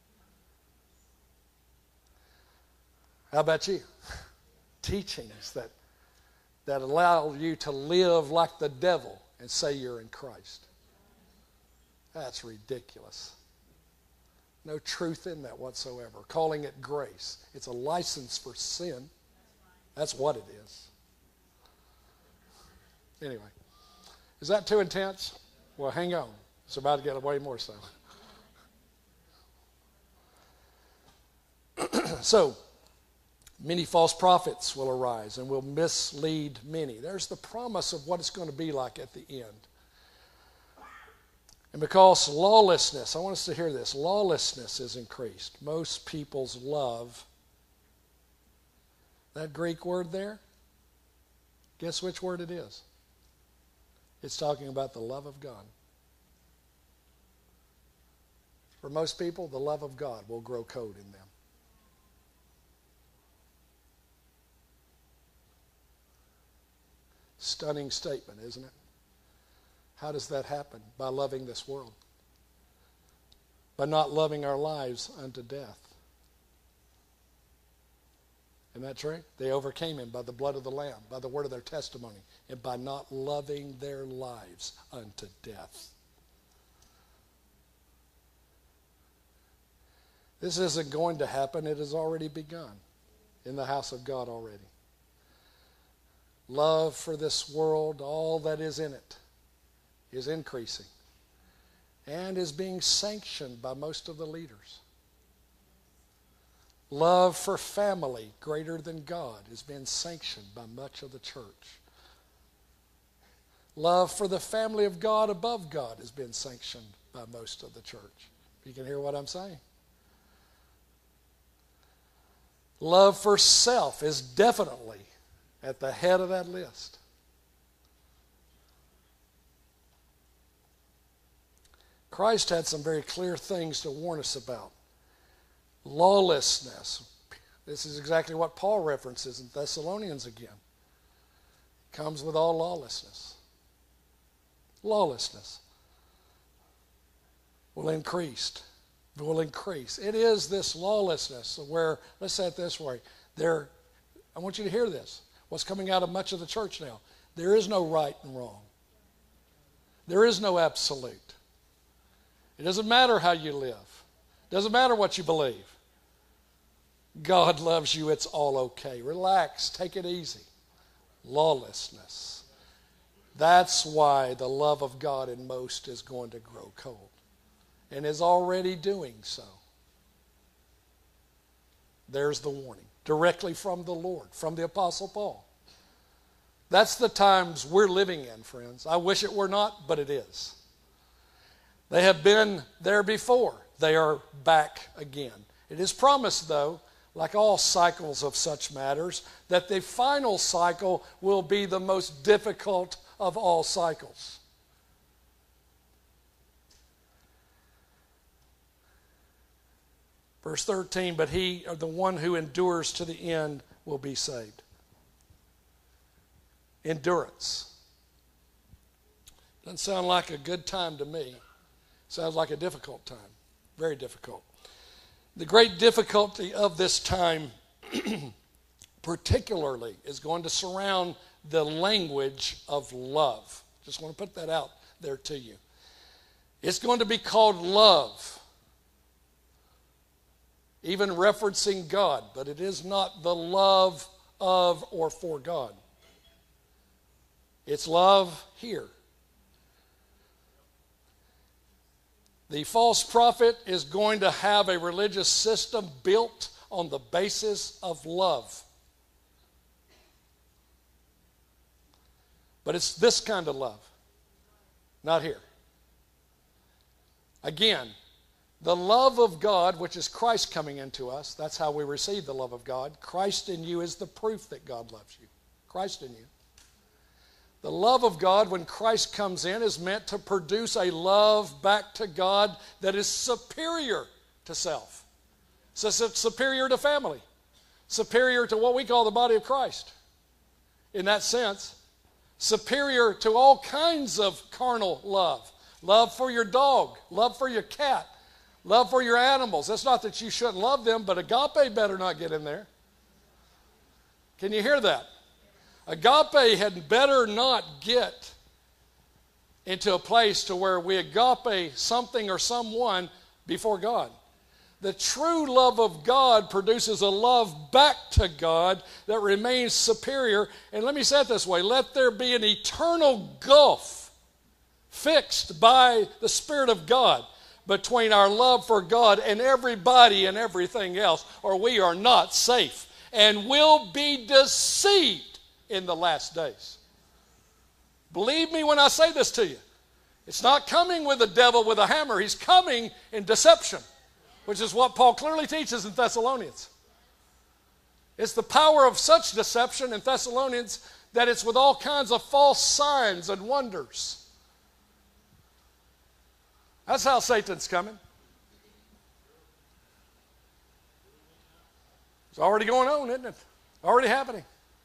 How about you? Teachings that, that allow you to live like the devil and say you're in Christ. That's ridiculous. No truth in that whatsoever. Calling it grace. It's a license for sin. That's what it is. Anyway. Is that too intense? Well, hang on. It's about to get way more so. So, many false prophets will arise and will mislead many. There's the promise of what it's going to be like at the end. And because lawlessness, I want us to hear this, lawlessness is increased. Most people's love, that Greek word there, guess which word it is? It's talking about the love of God. For most people, the love of God will grow cold in them. Stunning statement, isn't it? How does that happen? By loving this world. By not loving our lives unto death. Isn't that true? They overcame him by the blood of the Lamb, by the word of their testimony, and by not loving their lives unto death. This isn't going to happen. It has already begun in the house of God already. Love for this world, all that is in it, is increasing and is being sanctioned by most of the leaders. Love for family greater than God is being sanctioned by much of the church. Love for the family of God above God has been sanctioned by most of the church. You can hear what I'm saying. Love for self is definitely at the head of that list. Christ had some very clear things to warn us about. Lawlessness. This is exactly what Paul references in Thessalonians again. It comes with all lawlessness. Lawlessness will increase. Will increase. It is this lawlessness where, let's say it this way, there, I want you to hear this. What's coming out of much of the church now? There is no right and wrong. There is no absolute. It doesn't matter how you live. It doesn't matter what you believe. God loves you. It's all okay. Relax. Take it easy. Lawlessness. That's why the love of God in most is going to grow cold, and is already doing so. There's the warning, directly from the Lord, from the Apostle Paul. That's the times we're living in, friends. I wish it were not, but it is. They have been there before. They are back again. It is promised, though, like all cycles of such matters, that the final cycle will be the most difficult of all cycles. Verse thirteen, but he, or the one who endures to the end, will be saved. Endurance. Doesn't sound like a good time to me. Sounds like a difficult time. Very difficult. The great difficulty of this time particularly is going to surround the language of love. Just want to put that out there to you. It's going to be called love, even referencing God, but it is not the love of or for God. It's love here. The false prophet is going to have a religious system built on the basis of love. But it's this kind of love, not here. Again, the love of God, which is Christ coming into us, that's how we receive the love of God. Christ in you is the proof that God loves you. Christ in you. The love of God, when Christ comes in, is meant to produce a love back to God that is superior to self. So it's superior to family. Superior to what we call the body of Christ. In that sense, superior to all kinds of carnal love. Love for your dog. Love for your cat. Love for your animals. It's not that you shouldn't love them, but agape better not get in there. Can you hear that? Agape had better not get into a place to where we agape something or someone before God. The true love of God produces a love back to God that remains superior. And let me say it this way. Let there be an eternal gulf fixed by the Spirit of God between our love for God and everybody and everything else, or we are not safe and will be deceived in the last days. Believe me when I say this to you. It's not coming with the devil with a hammer. He's coming in deception, which is what Paul clearly teaches in Thessalonians. It's the power of such deception in Thessalonians that it's with all kinds of false signs and wonders. That's how Satan's coming. It's already going on, isn't it? Already happening.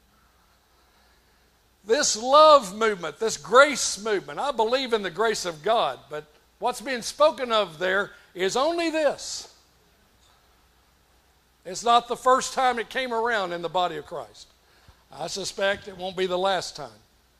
This love movement, this grace movement, I believe in the grace of God, but what's being spoken of there is only this. It's not the first time it came around in the body of Christ. I suspect it won't be the last time.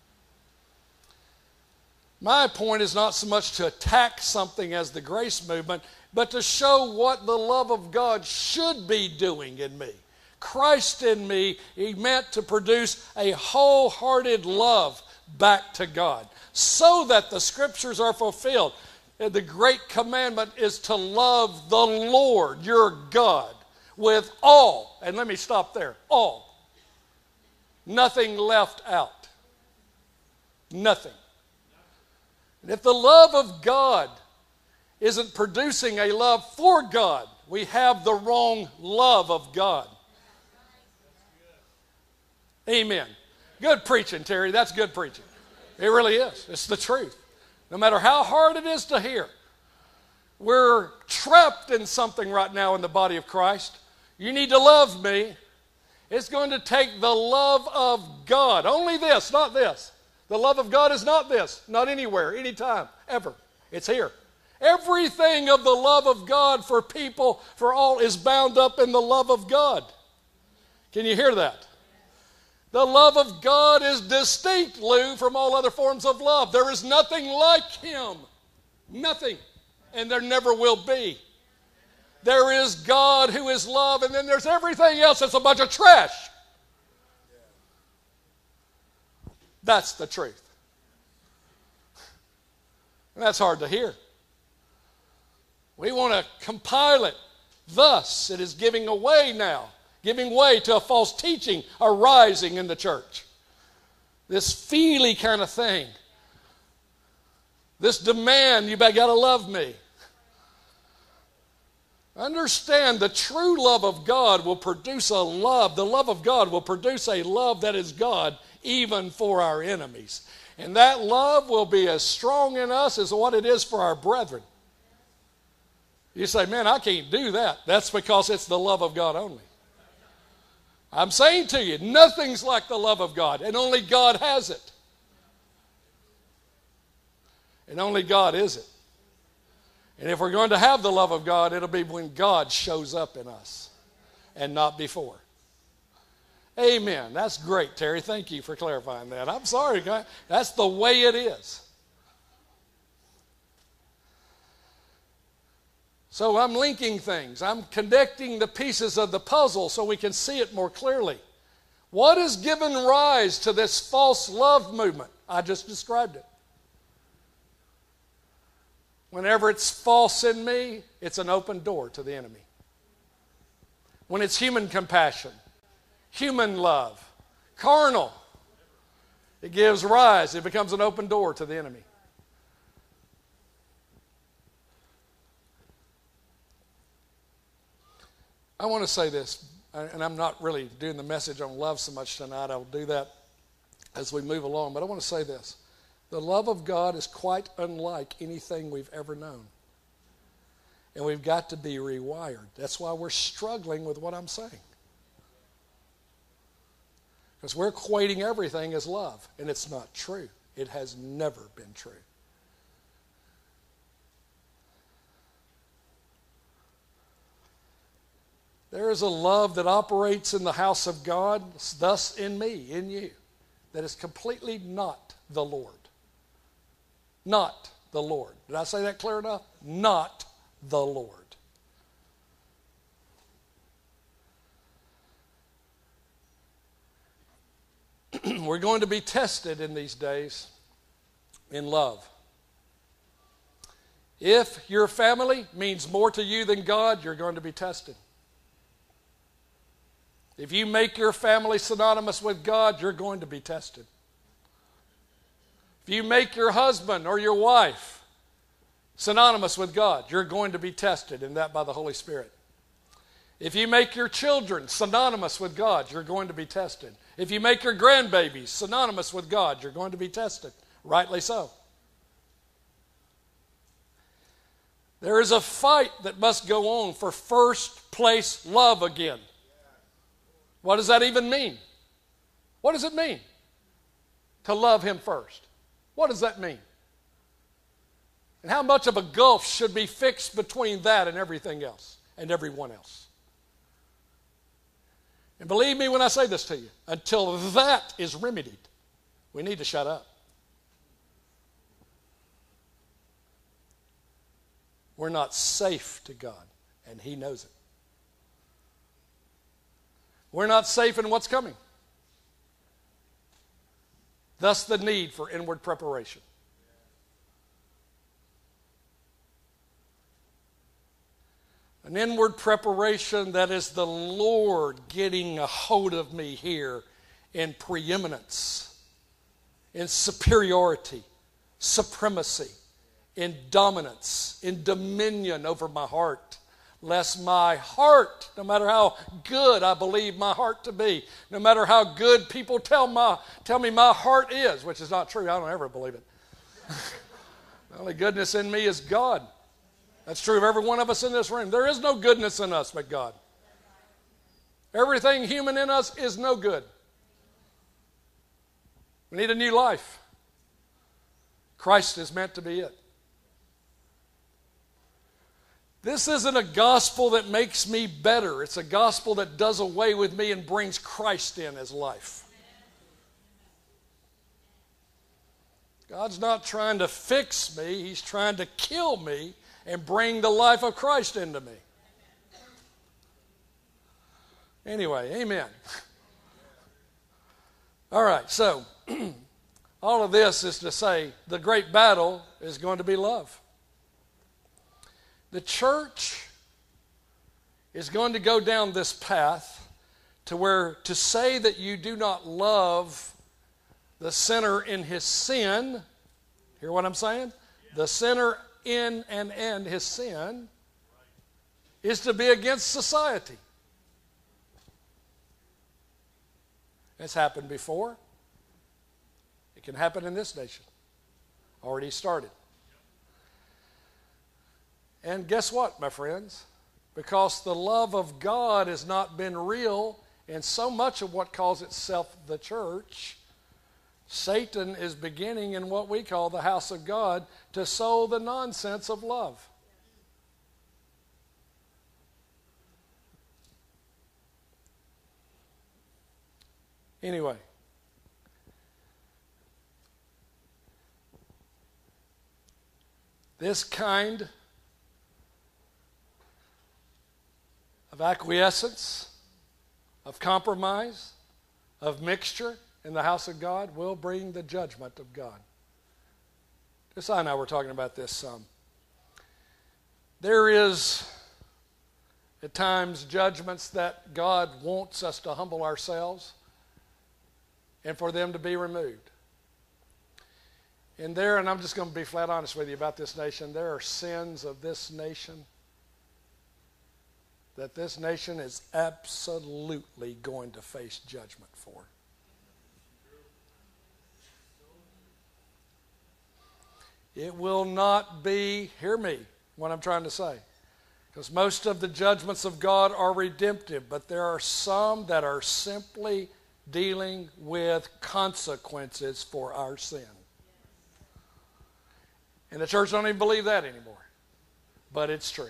My point is not so much to attack something as the grace movement, but to show what the love of God should be doing in me. Christ in me, he meant to produce a wholehearted love back to God so that the scriptures are fulfilled. The great commandment is to love the Lord, your God, with all, and let me stop there, all. Nothing left out. Nothing. And if the love of God isn't producing a love for God, we have the wrong love of God. Amen. Good preaching, Terry. That's good preaching. It really is. It's the truth. No matter how hard it is to hear, we're trapped in something right now in the body of Christ. You need to love me. It's going to take the love of God. Only this, not this. The love of God is not this. Not anywhere, anytime, ever. It's here. Everything of the love of God for people, for all, is bound up in the love of God. Can you hear that? The love of God is distinct, Lou, from all other forms of love. There is nothing like Him. Nothing. And there never will be. There is God who is love, and then there's everything else that's a bunch of trash. That's the truth. And that's hard to hear. We want to compile it. Thus, it is giving away now, giving way to a false teaching arising in the church. This feely kind of thing. This demand, you got to love me. Understand, the true love of God will produce a love. The love of God will produce a love that is God, even for our enemies. And that love will be as strong in us as what it is for our brethren. You say, man, I can't do that. That's because it's the love of God only. I'm saying to you, nothing's like the love of God, and only God has it. And only God is it. And if we're going to have the love of God, it'll be when God shows up in us and not before. Amen. That's great, Terry. Thank you for clarifying that. I'm sorry, guys. That's the way it is. So I'm linking things. I'm connecting the pieces of the puzzle so we can see it more clearly. What has given rise to this false love movement? I just described it. Whenever it's false in me, it's an open door to the enemy. When it's human compassion, human love, carnal, it gives rise, it becomes an open door to the enemy. I want to say this, and I'm not really doing the message on love so much tonight. I'll do that as we move along, but I want to say this. The love of God is quite unlike anything we've ever known. And we've got to be rewired. That's why we're struggling with what I'm saying. Because we're equating everything as love, and it's not true. It has never been true. There is a love that operates in the house of God, thus in me, in you, that is completely not the Lord. Not the Lord. Did I say that clear enough? Not the Lord. We're going to be tested in these days in love. If your family means more to you than God, you're going to be tested. If you make your family synonymous with God, you're going to be tested. If you make your husband or your wife synonymous with God, you're going to be tested, and that by the Holy Spirit. If you make your children synonymous with God, you're going to be tested. If you make your grandbabies synonymous with God, you're going to be tested. Rightly so. There is a fight that must go on for first place love again. What does that even mean? What does it mean to love Him first? What does that mean? And how much of a gulf should be fixed between that and everything else and everyone else? And believe me when I say this to you, until that is remedied, we need to shut up. We're not safe to God, and He knows it. We're not safe in what's coming. Thus the need for inward preparation. An inward preparation that is the Lord getting a hold of me here in preeminence, in superiority, supremacy, in dominance, in dominion over my heart. lest my heart, no matter how good I believe my heart to be, no matter how good people tell, my, tell me my heart is, which is not true, I don't ever believe it. The only goodness in me is God. That's true of every one of us in this room. There is no goodness in us but God. Everything human in us is no good. We need a new life. Christ is meant to be it. This isn't a gospel that makes me better. It's a gospel that does away with me and brings Christ in as life. God's not trying to fix me. He's trying to kill me and bring the life of Christ into me. Anyway, amen. All right, so all of this is to say the great battle is going to be love. The church is going to go down this path to where to say that you do not love the sinner in his sin, hear what I'm saying? The sinner in and and his sin is to be against society. It's happened before. It can happen in this nation. Already started. And guess what, my friends? Because the love of God has not been real in so much of what calls itself the church, Satan is beginning in what we call the house of God to sow the nonsense of love. Anyway, this kind of acquiescence, of compromise, of mixture in the house of God will bring the judgment of God. Josiah and I were talking about this some. There is at times judgments that God wants us to humble ourselves and for them to be removed. And there, and I'm just going to be flat honest with you about this nation, there are sins of this nation that this nation is absolutely going to face judgment for. It will not be, hear me, what I'm trying to say, because most of the judgments of God are redemptive, but there are some that are simply dealing with consequences for our sin. And the church don't even believe that anymore, but it's true.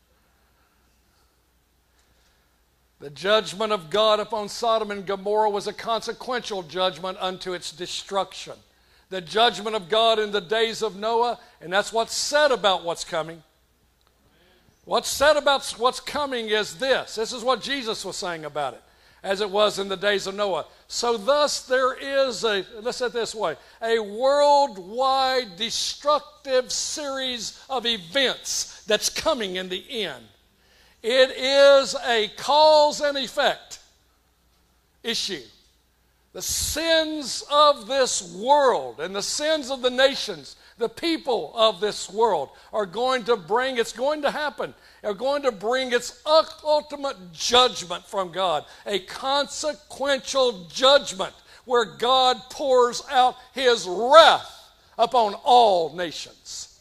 The judgment of God upon Sodom and Gomorrah was a consequential judgment unto its destruction. The judgment of God in the days of Noah, and that's what's said about what's coming. What's said about what's coming is this. This is what Jesus was saying about it, as it was in the days of Noah. So thus there is a, let's say it this way, a worldwide destructive series of events that's coming in the end. It is a cause and effect issue. The sins of this world and the sins of the nations, the people of this world are going to bring, it's going to happen, are going to bring its ultimate judgment from God, a consequential judgment where God pours out His wrath upon all nations.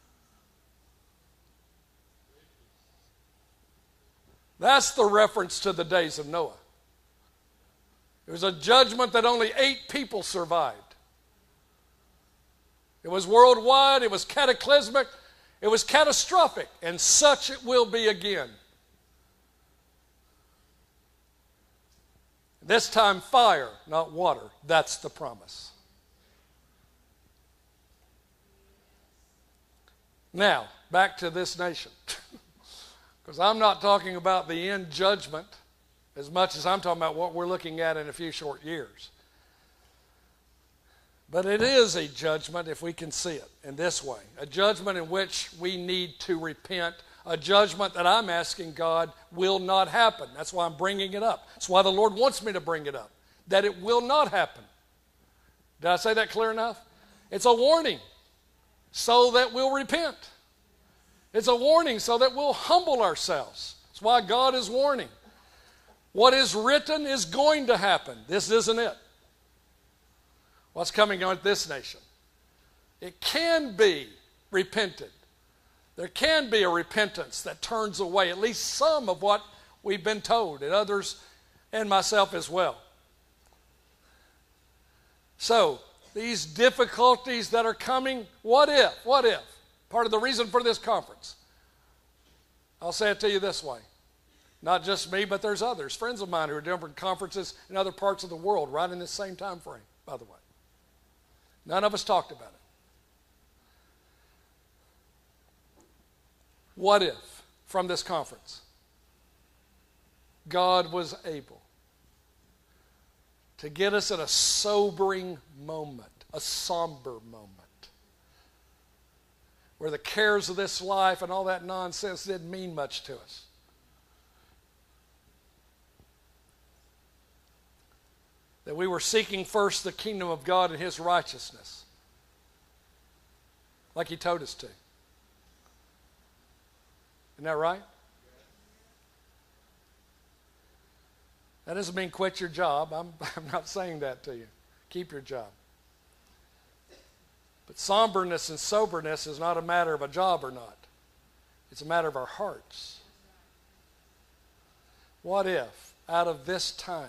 That's the reference to the days of Noah. It was a judgment that only eight people survived. It was worldwide, it was cataclysmic, it was catastrophic, and such it will be again. This time fire, not water. That's the promise. Now, back to this nation. Because I'm not talking about the end judgment as much as I'm talking about what we're looking at in a few short years. But it is a judgment if we can see it in this way. A judgment in which we need to repent. A judgment that I'm asking God will not happen. That's why I'm bringing it up. That's why the Lord wants me to bring it up. That it will not happen. Did I say that clear enough? It's a warning so that we'll repent. It's a warning so that we'll humble ourselves. That's why God is warning. What is written is going to happen. This isn't it. What's coming on this nation? It can be repented. There can be a repentance that turns away at least some of what we've been told, and others and myself as well. So, these difficulties that are coming, what if? What if? Part of the reason for this conference. I'll say it to you this way. Not just me, but there's others, friends of mine who are doing different conferences in other parts of the world right in this same time frame, by the way. None of us talked about it. What if, from this conference, God was able to get us in a sobering moment, a somber moment, where the cares of this life and all that nonsense didn't mean much to us? That we were seeking first the kingdom of God and His righteousness, like He told us to. Isn't that right? That doesn't mean quit your job. I'm, I'm not saying that to you. Keep your job. But somberness and soberness is not a matter of a job or not. It's a matter of our hearts. What if, out of this time,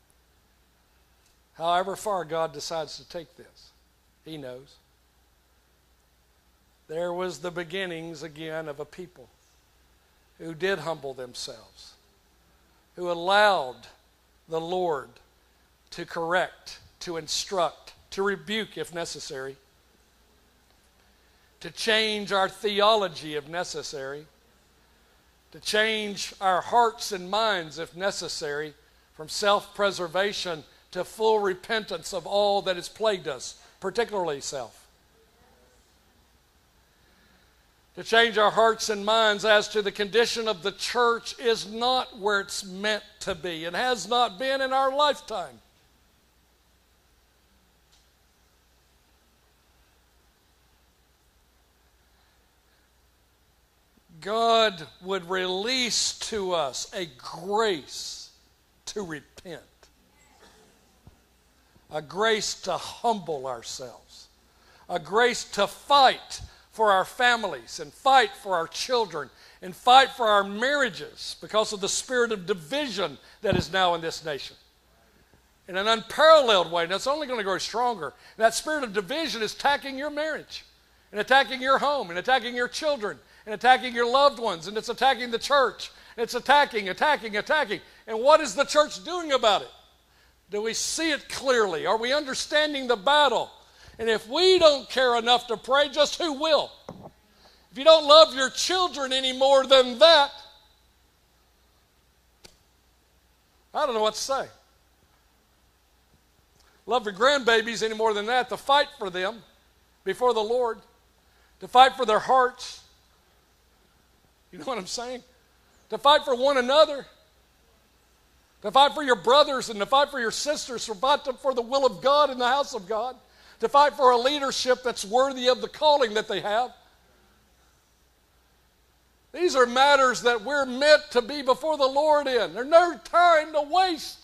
however far God decides to take this, He knows, there was the beginnings again of a people who did humble themselves, who allowed the Lord to correct, to instruct, to rebuke if necessary, to change our theology if necessary, to change our hearts and minds if necessary, from self-preservation to full repentance of all that has plagued us, particularly self. To change our hearts and minds as to the condition of the church is not where it's meant to be. It has not been in our lifetime. God would release to us a grace to repent, a grace to humble ourselves, a grace to fight for our families and fight for our children and fight for our marriages because of the spirit of division that is now in this nation. In an unparalleled way, and it's only going to grow stronger. That spirit of division is attacking your marriage and attacking your home and attacking your children and attacking your loved ones, and it's attacking the church. It's attacking, attacking, attacking. And what is the church doing about it? Do we see it clearly? Are we understanding the battle? And if we don't care enough to pray, just who will? If you don't love your children any more than that, I don't know what to say. Love your grandbabies any more than that, to fight for them before the Lord, to fight for their hearts. You know what I'm saying? To fight for one another, to fight for your brothers and to fight for your sisters, to fight for the will of God in the house of God, to fight for a leadership that's worthy of the calling that they have. These are matters that we're meant to be before the Lord in. There's no time to waste.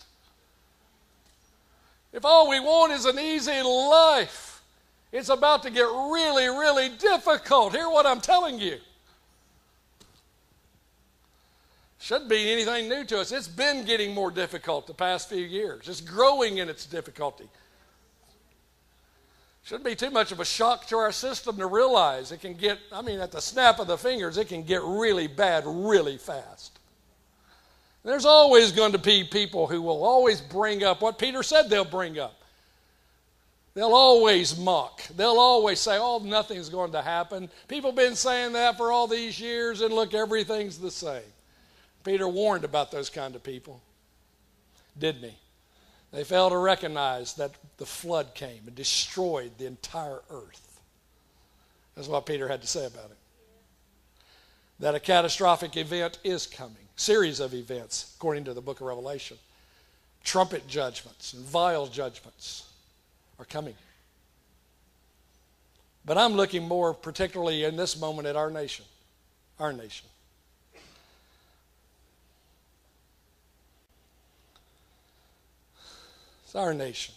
If all we want is an easy life, it's about to get really, really difficult. Hear what I'm telling you. Shouldn't be anything new to us. It's been getting more difficult the past few years. It's growing in its difficulty. Shouldn't be too much of a shock to our system to realize it can get, I mean, at the snap of the fingers, it can get really bad really fast. There's always going to be people who will always bring up what Peter said they'll bring up. They'll always mock. They'll always say, oh, nothing's going to happen. People have been saying that for all these years, and look, everything's the same. Peter warned about those kind of people, didn't he? They failed to recognize that the flood came and destroyed the entire earth. That's what Peter had to say about it. That a catastrophic event is coming. Series of events, according to the book of Revelation. Trumpet judgments and vial judgments are coming. But I'm looking more particularly in this moment at our nation. our nation. It's our nation.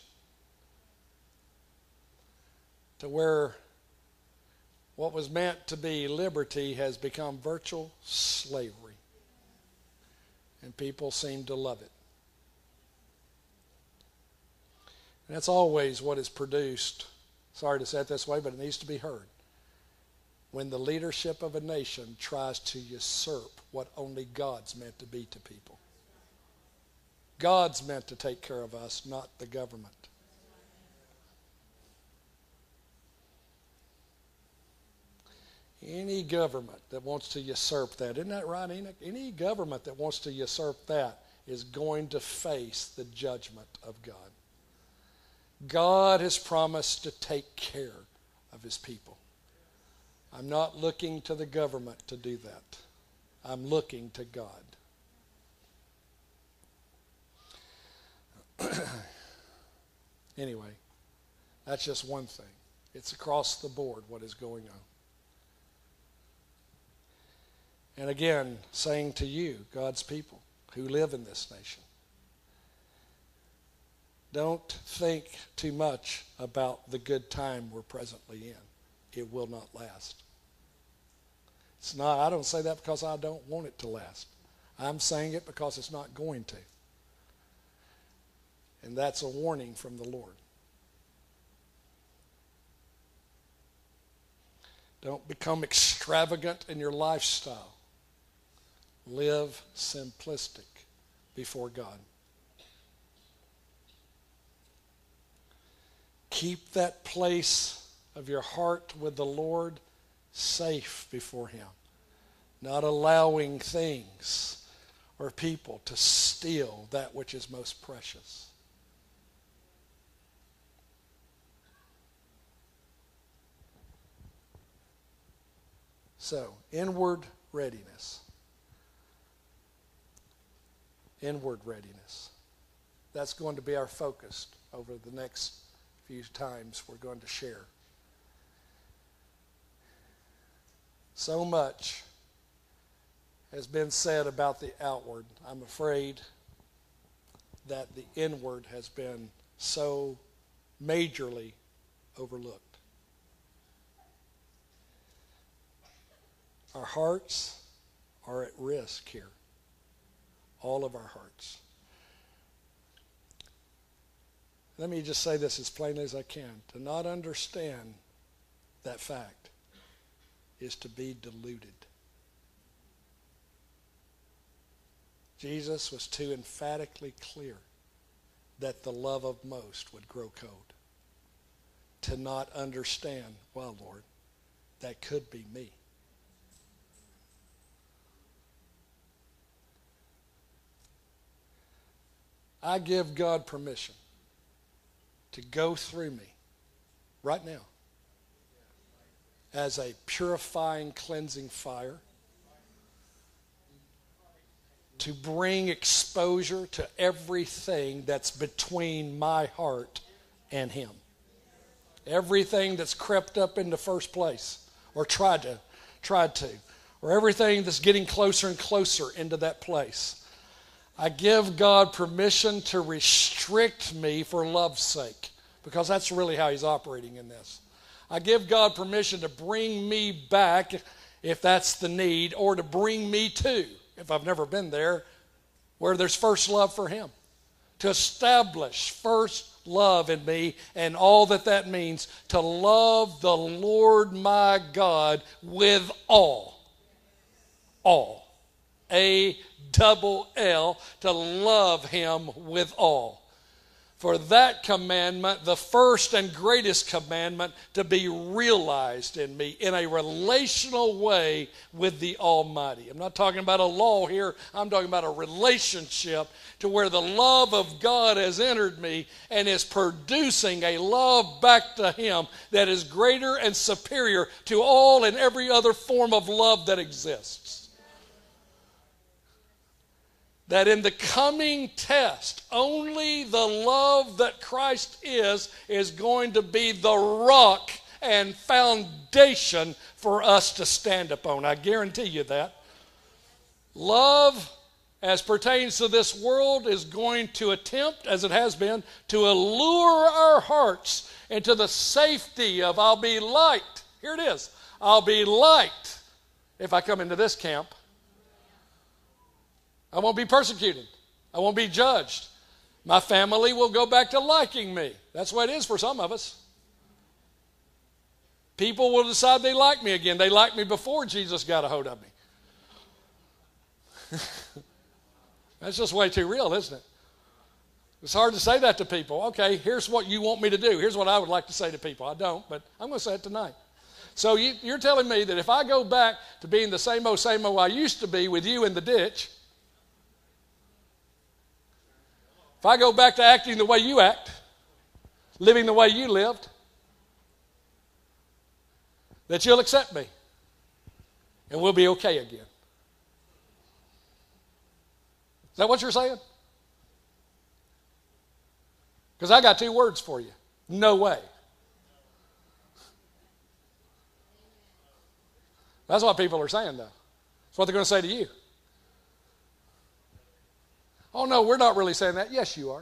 To where what was meant to be liberty has become virtual slavery. And people seem to love it. And that's always what is produced, sorry to say it this way, but it needs to be heard. When the leadership of a nation tries to usurp what only God's meant to be to people. God's meant to take care of us, not the government. Any government that wants to usurp that, isn't that right, Enoch? Any government that wants to usurp that is going to face the judgment of God. God has promised to take care of his people. I'm not looking to the government to do that. I'm looking to God. Anyway, that's just one thing. It's across the board what is going on. And again, saying to you, God's people who live in this nation, don't think too much about the good time we're presently in. It will not last. It's not, I don't say that because I don't want it to last. I'm saying it because it's not going to. And that's a warning from the Lord. Don't become extravagant in your lifestyle. Live simplistic before God. Keep that place of your heart with the Lord safe before him. Not allowing things or people to steal that which is most precious. So, inward readiness. Inward readiness. That's going to be our focus over the next few times we're going to share. So much has been said about the outward. I'm afraid that the inward has been so majorly overlooked. Our hearts are at risk here. All of our hearts. Let me just say this as plainly as I can. To not understand that fact is to be deluded. Jesus was too emphatically clear that the love of most would grow cold. To not understand, well, Lord, that could be me. I give God permission to go through me right now as a purifying, cleansing fire, to bring exposure to everything that's between my heart and him. Everything that's crept up into first place, or tried to, tried to, or everything that's getting closer and closer into that place. I give God permission to restrict me for love's sake, because that's really how he's operating in this. I give God permission to bring me back if that's the need, or to bring me to, if I've never been there, where there's first love for him. To establish first love in me, and all that that means, to love the Lord my God with all. All. A double L, to love him with all. For that commandment, the first and greatest commandment, to be realized in me in a relational way with the Almighty. I'm not talking about a law here. I'm talking about a relationship to where the love of God has entered me and is producing a love back to him that is greater and superior to all and every other form of love that exists. That in the coming test, only the love that Christ is, is going to be the rock and foundation for us to stand upon. I guarantee you that. Love, as pertains to this world, is going to attempt, as it has been, to allure our hearts into the safety of I'll be light. Here it is. I'll be light if I come into this camp. I won't be persecuted. I won't be judged. My family will go back to liking me. That's what it is for some of us. People will decide they like me again. They liked me before Jesus got a hold of me. That's just way too real, isn't it? It's hard to say that to people. Okay, here's what you want me to do. Here's what I would like to say to people. I don't, but I'm going to say it tonight. So you, you're telling me that if I go back to being the same old, same old I used to be with you in the ditch, if I go back to acting the way you act, living the way you lived, that you'll accept me and we'll be okay again. Is that what you're saying? Because I got two words for you. No way. That's what people are saying, though. That's what they're going to say to you. Oh, no, we're not really saying that. Yes, you are.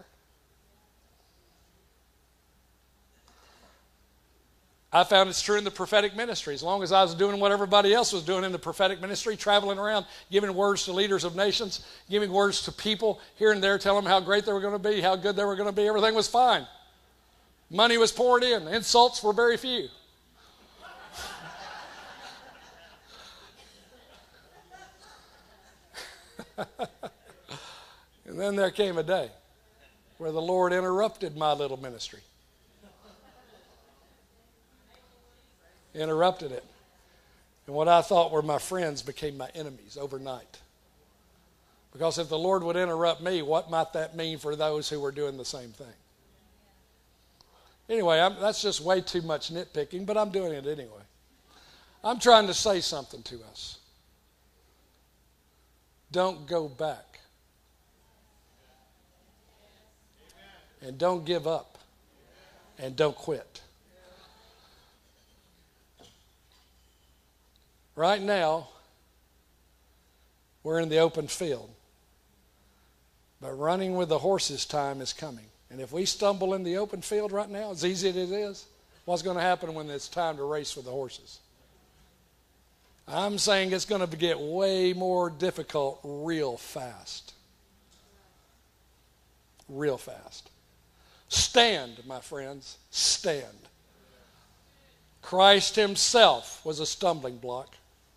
I found it's true in the prophetic ministry. As long as I was doing what everybody else was doing in the prophetic ministry, traveling around, giving words to leaders of nations, giving words to people here and there, telling them how great they were going to be, how good they were going to be, everything was fine. Money was poured in. Insults were very few. And then there came a day where the Lord interrupted my little ministry. Interrupted it. And what I thought were my friends became my enemies overnight. Because if the Lord would interrupt me, what might that mean for those who were doing the same thing? Anyway, I'm, that's just way too much nitpicking, but I'm doing it anyway. I'm trying to say something to us. Don't go back. And don't give up. And don't quit. Right now, we're in the open field. But running with the horses' time is coming. And if we stumble in the open field right now, as easy as it is, what's going to happen when it's time to race with the horses? I'm saying it's going to get way more difficult real fast. Real fast. Stand, my friends. Stand. Christ himself was a stumbling block.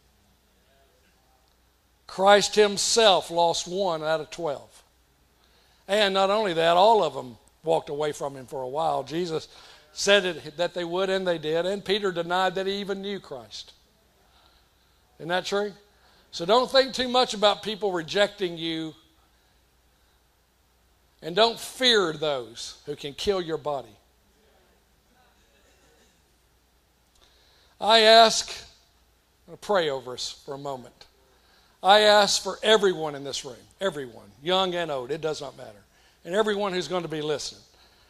Christ himself lost one out of twelve. And not only that, all of them walked away from him for a while. Jesus said it, that they would, and they did. And Peter denied that he even knew Christ. Isn't that true? So don't think too much about people rejecting you. And don't fear those who can kill your body. I ask, I'm going to pray over us for a moment. I ask for everyone in this room, everyone, young and old, it does not matter, and everyone who's going to be listening,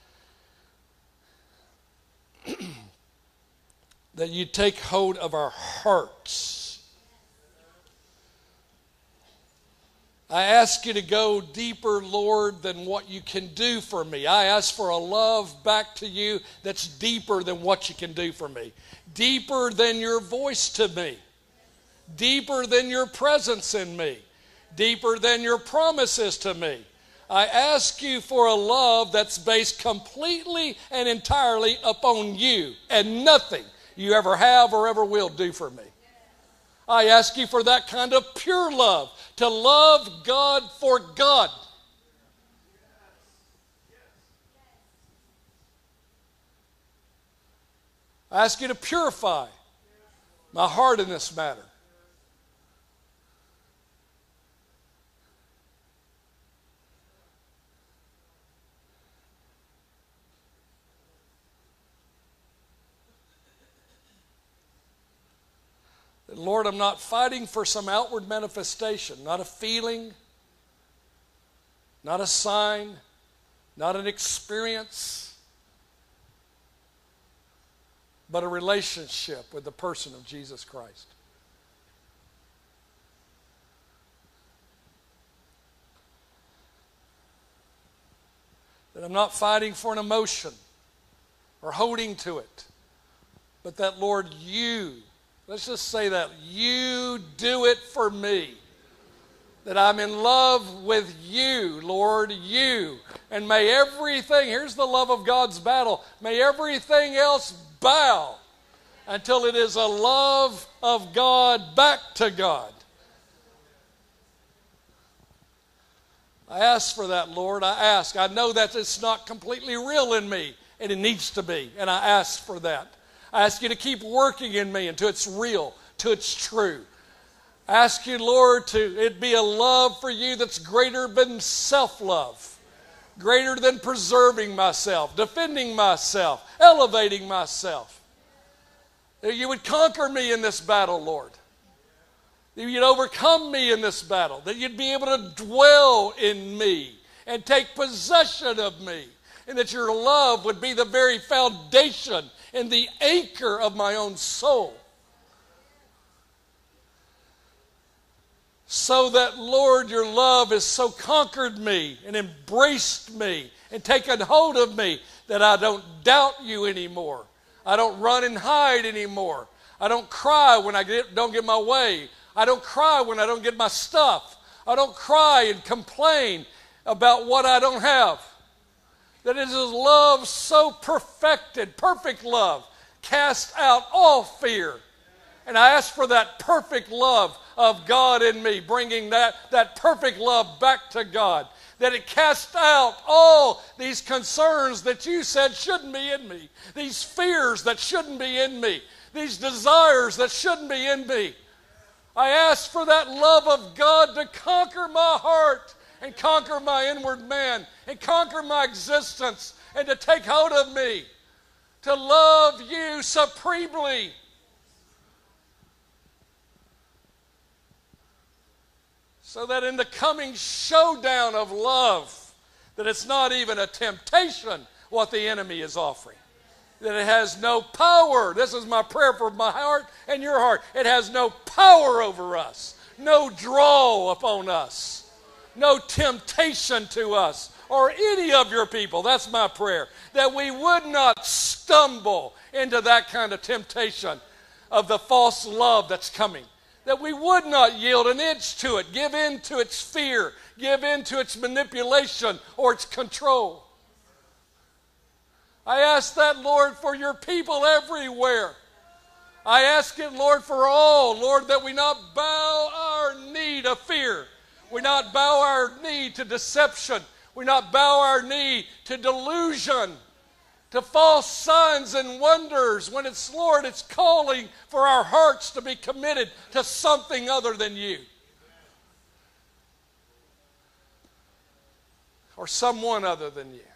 that you take hold of our hearts. I ask you to go deeper, Lord, than what you can do for me. I ask for a love back to you that's deeper than what you can do for me. Deeper than your voice to me. Deeper than your presence in me. Deeper than your promises to me. I ask you for a love that's based completely and entirely upon you and nothing you ever have or ever will do for me. I ask you for that kind of pure love, to love God for God. I ask you to purify my heart in this matter. Lord, I'm not fighting for some outward manifestation, not a feeling, not a sign, not an experience, but a relationship with the person of Jesus Christ. That I'm not fighting for an emotion or holding to it, but that, Lord, you, let's just say that, you do it for me. That I'm in love with you, Lord, you. And may everything, here's the love of God's battle, may everything else bow until it is a love of God back to God. I ask for that, Lord. I ask. I know that it's not completely real in me, and it needs to be, and I ask for that. I ask you to keep working in me until it's real, till it's true. I ask you, Lord, to it be a love for you that's greater than self-love, greater than preserving myself, defending myself, elevating myself. That you would conquer me in this battle, Lord. That you'd overcome me in this battle. That you'd be able to dwell in me and take possession of me. And that your love would be the very foundation and the anchor of my own soul. So that, Lord, your love has so conquered me and embraced me and taken hold of me that I don't doubt you anymore. I don't run and hide anymore. I don't cry when I get, don't get my way. I don't cry when I don't get my stuff. I don't cry and complain about what I don't have. That it is love so perfected, perfect love, cast out all fear. And I ask for that perfect love of God in me, bringing that, that perfect love back to God. That it casts out all these concerns that you said shouldn't be in me. These fears that shouldn't be in me. These desires that shouldn't be in me. I ask for that love of God to conquer my heart and conquer my inward man and conquer my existence and to take hold of me. To love you supremely. So that in the coming showdown of love, that it's not even a temptation what the enemy is offering. That it has no power. This is my prayer for my heart and your heart. It has no power over us. No draw upon us. No temptation to us or any of your people. That's my prayer. That we would not stumble into that kind of temptation of the false love that's coming. That we would not yield an inch to it, give in to its fear, give in to its manipulation or its control. I ask that, Lord, for your people everywhere. I ask it, Lord, for all, Lord, that we not bow our knee to fear. We not bow our knee to deception. We not bow our knee to delusion, to false signs and wonders, when it's, Lord, it's calling for our hearts to be committed to something other than you. Or someone other than you.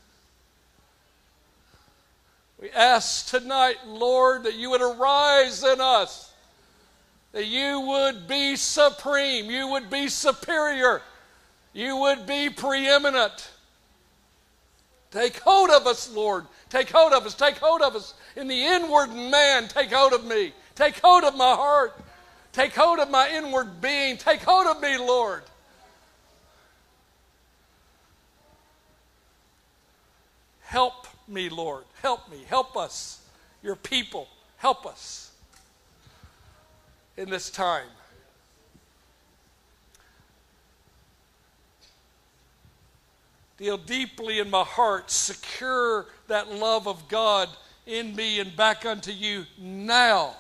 We ask tonight, Lord, that you would arise in us, that you would be supreme, you would be superior, you would be preeminent. Take hold of us, Lord. Take hold of us. Take hold of us. In the inward man, take hold of me. Take hold of my heart. Take hold of my inward being. Take hold of me, Lord. Help me, Lord. Help me. Help us, your people. Help us in this time. Deal deeply in my heart. Secure that love of God in me and back unto you now.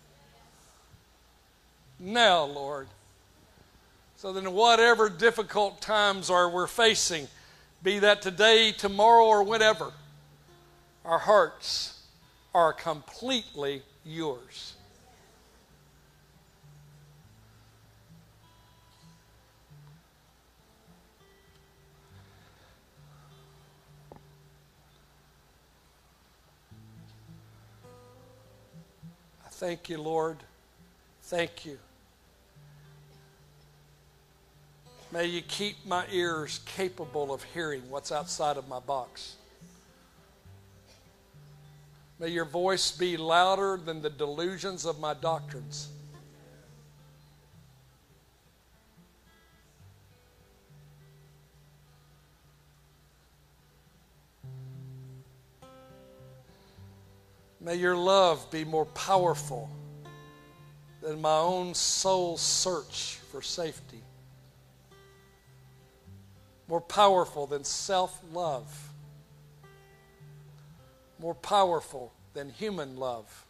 Now, Lord. So then whatever difficult times are we're facing, be that today, tomorrow, or whenever, our hearts are completely yours. Thank you, Lord. Thank you. May you keep my ears capable of hearing what's outside of my box. May your voice be louder than the delusions of my doctrines. May your love be more powerful than my own soul's search for safety. More powerful than self-love. More powerful than human love.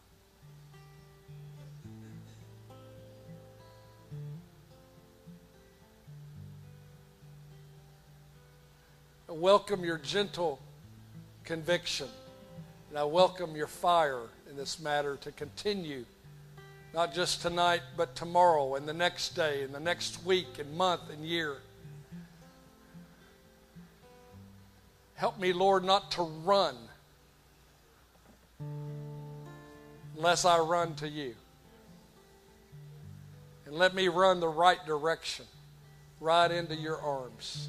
I welcome your gentle conviction, and I welcome your fire in this matter to continue, not just tonight, but tomorrow and the next day and the next week and month and year. Help me, Lord, not to run unless I run to you. And let me run the right direction, right into your arms.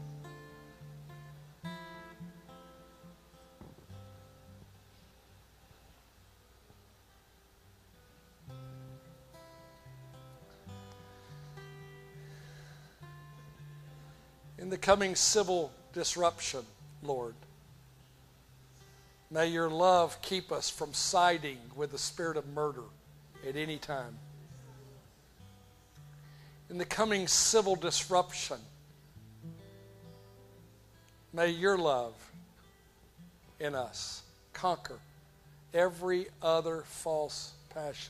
In the coming civil disruption, Lord, may your love keep us from siding with the spirit of murder at any time. In the coming civil disruption, may your love in us conquer every other false passion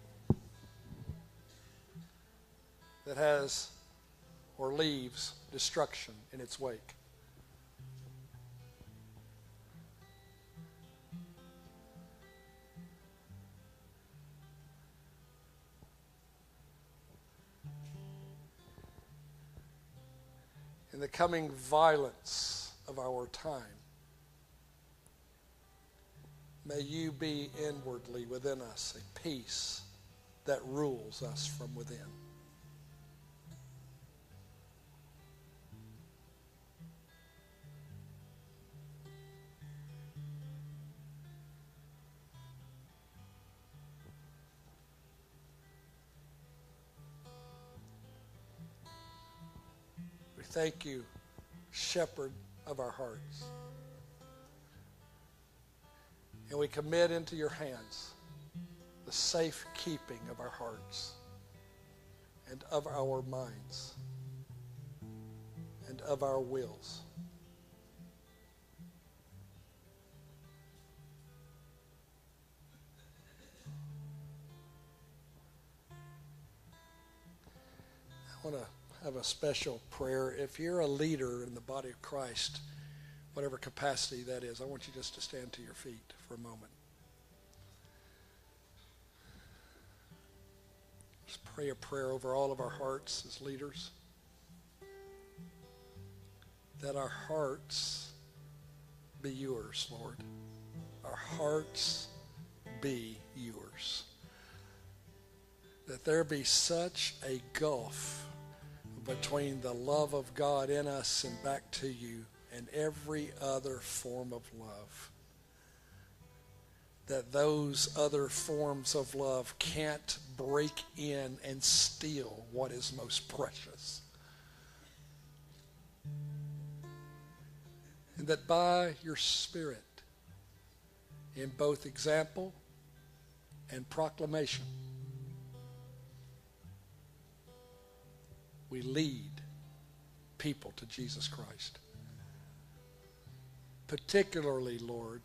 that has or leaves destruction in its wake. In the coming violence of our time, may you be inwardly within us a peace that rules us from within. Thank you, Shepherd of our hearts. And we commit into your hands the safe keeping of our hearts and of our minds and of our wills. I want to have a special prayer. If you're a leader in the body of Christ, whatever capacity that is, I want you just to stand to your feet for a moment. Just pray a prayer over all of our hearts as leaders, that our hearts be yours, Lord. Our hearts be yours. That there be such a gulf between the love of God in us and back to you and every other form of love, that those other forms of love can't break in and steal what is most precious. And that by your Spirit, in both example and proclamation, we lead people to Jesus Christ. Particularly, Lord,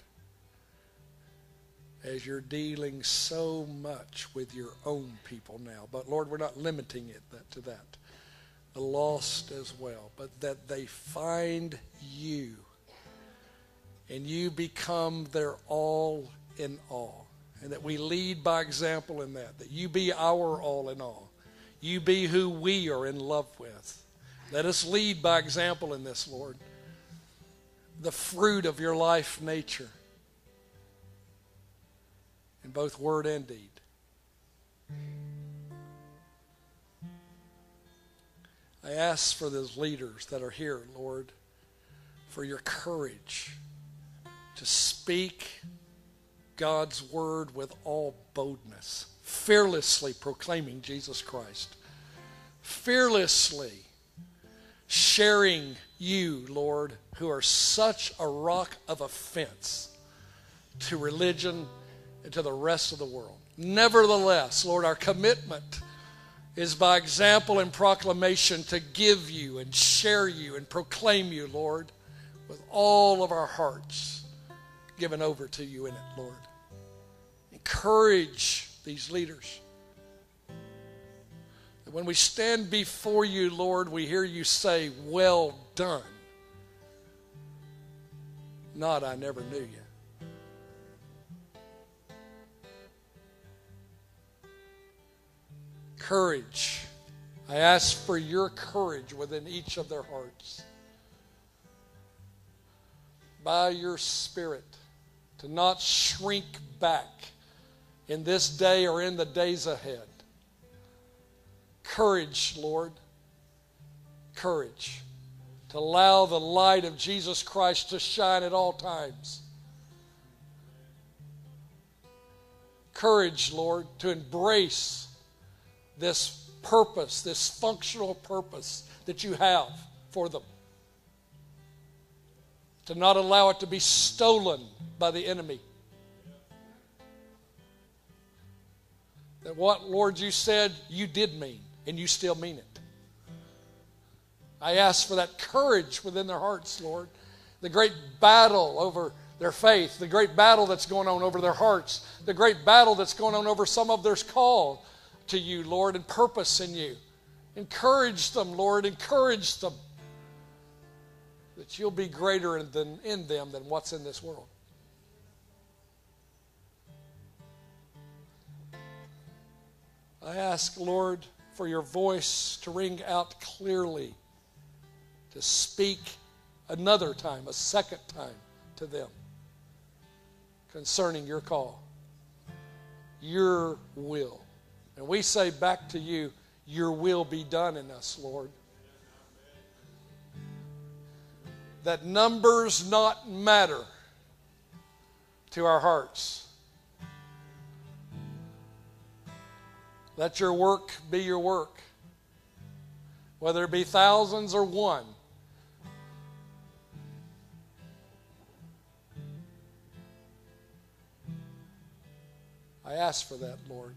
as you're dealing so much with your own people now. But Lord, we're not limiting it that, to that. The lost as well. But that they find you and you become their all in all. And that we lead by example in that. That you be our all in all. You be who we are in love with. Let us lead by example in this, Lord. The fruit of your life nature in both word and deed. I ask for those leaders that are here, Lord, for your courage to speak God's word with all boldness, fearlessly proclaiming Jesus Christ, fearlessly sharing you, Lord, who are such a rock of offense to religion and to the rest of the world. Nevertheless, Lord, our commitment is by example and proclamation to give you and share you and proclaim you, Lord, with all of our hearts given over to you in it, Lord. Encourage these leaders. That when we stand before you, Lord, we hear you say, well done. Not, I never knew you. Courage. I ask for your courage within each of their hearts. By your Spirit, to not shrink back in this day or in the days ahead. Courage, Lord. Courage. To allow the light of Jesus Christ to shine at all times. Courage, Lord, to embrace this purpose, this functional purpose that you have for them. To not allow it to be stolen by the enemy. That what, Lord, you said, you did mean, and you still mean it. I ask for that courage within their hearts, Lord. The great battle over their faith, the great battle that's going on over their hearts, the great battle that's going on over some of their call to you, Lord, and purpose in you. Encourage them, Lord, encourage them. That you'll be greater in, than, in them than what's in this world. I ask, Lord, for your voice to ring out clearly, to speak another time, a second time to them concerning your call, your will. And we say back to you, your will be done in us, Lord. That numbers not matter to our hearts. Let your work be your work. Whether it be thousands or one. I ask for that, Lord.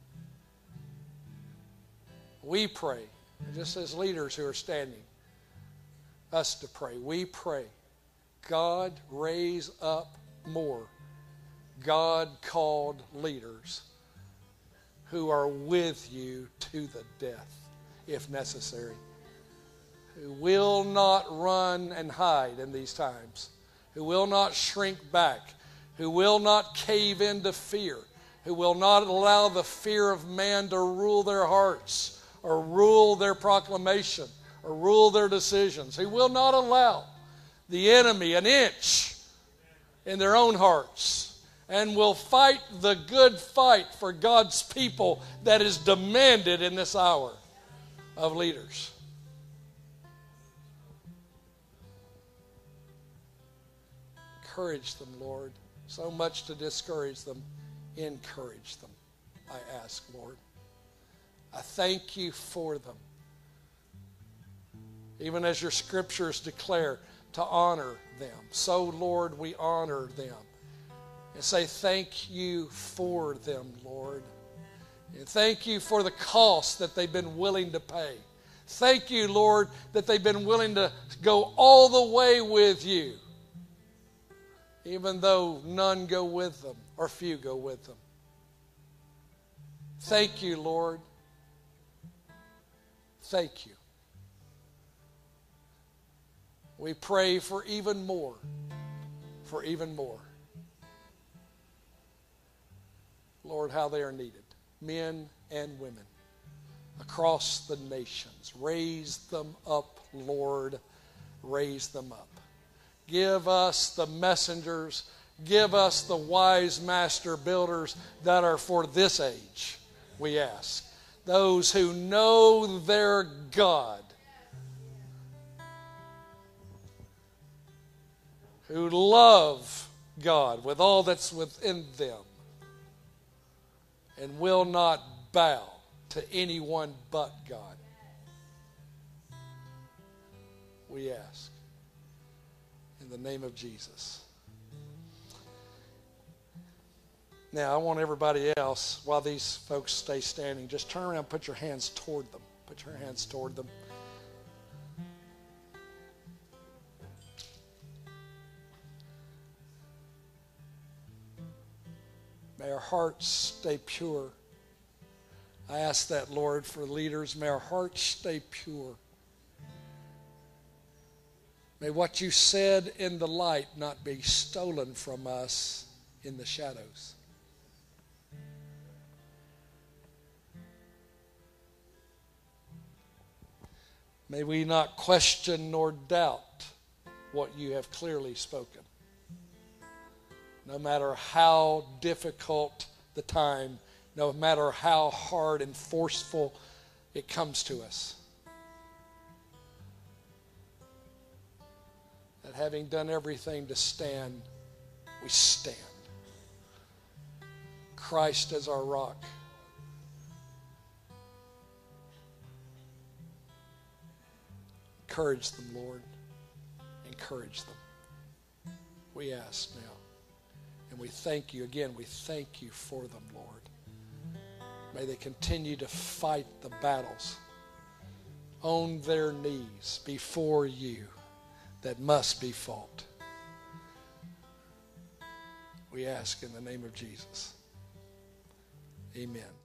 We pray, just as leaders who are standing, us to pray. We pray, God, raise up more God-called leaders who are with you to the death, if necessary, who will not run and hide in these times, who will not shrink back, who will not cave into fear, who will not allow the fear of man to rule their hearts or rule their proclamation or rule their decisions, who will not allow the enemy an inch in their own hearts, and will fight the good fight for God's people that is demanded in this hour of leaders. Encourage them, Lord. So much to discourage them. Encourage them, I ask, Lord. I thank you for them. Even as your scriptures declare, to honor them. So, Lord, we honor them. And say thank you for them, Lord. And thank you for the cost that they've been willing to pay. Thank you, Lord, that they've been willing to go all the way with you, even though none go with them or few go with them. Thank you, Lord. Thank you. We pray for even more, for even more. Lord, how they are needed, men and women, across the nations. Raise them up, Lord. Raise them up. Give us the messengers. Give us the wise master builders that are for this age, we ask. Those who know their God, who love God with all that's within them and will not bow to anyone but God. We ask in the name of Jesus. Now, I want everybody else, while these folks stay standing, just turn around and put your hands toward them. Put your hands toward them. May our hearts stay pure. I ask that, Lord, for leaders. May our hearts stay pure. May what you said in the light not be stolen from us in the shadows. May we not question nor doubt what you have clearly spoken. No matter how difficult the time, no matter how hard and forceful it comes to us. That having done everything to stand, we stand. Christ as our rock. Encourage them, Lord. Encourage them. We ask now. And we thank you again. We thank you for them, Lord. May they continue to fight the battles on their knees before you that must be fought. We ask in the name of Jesus. Amen.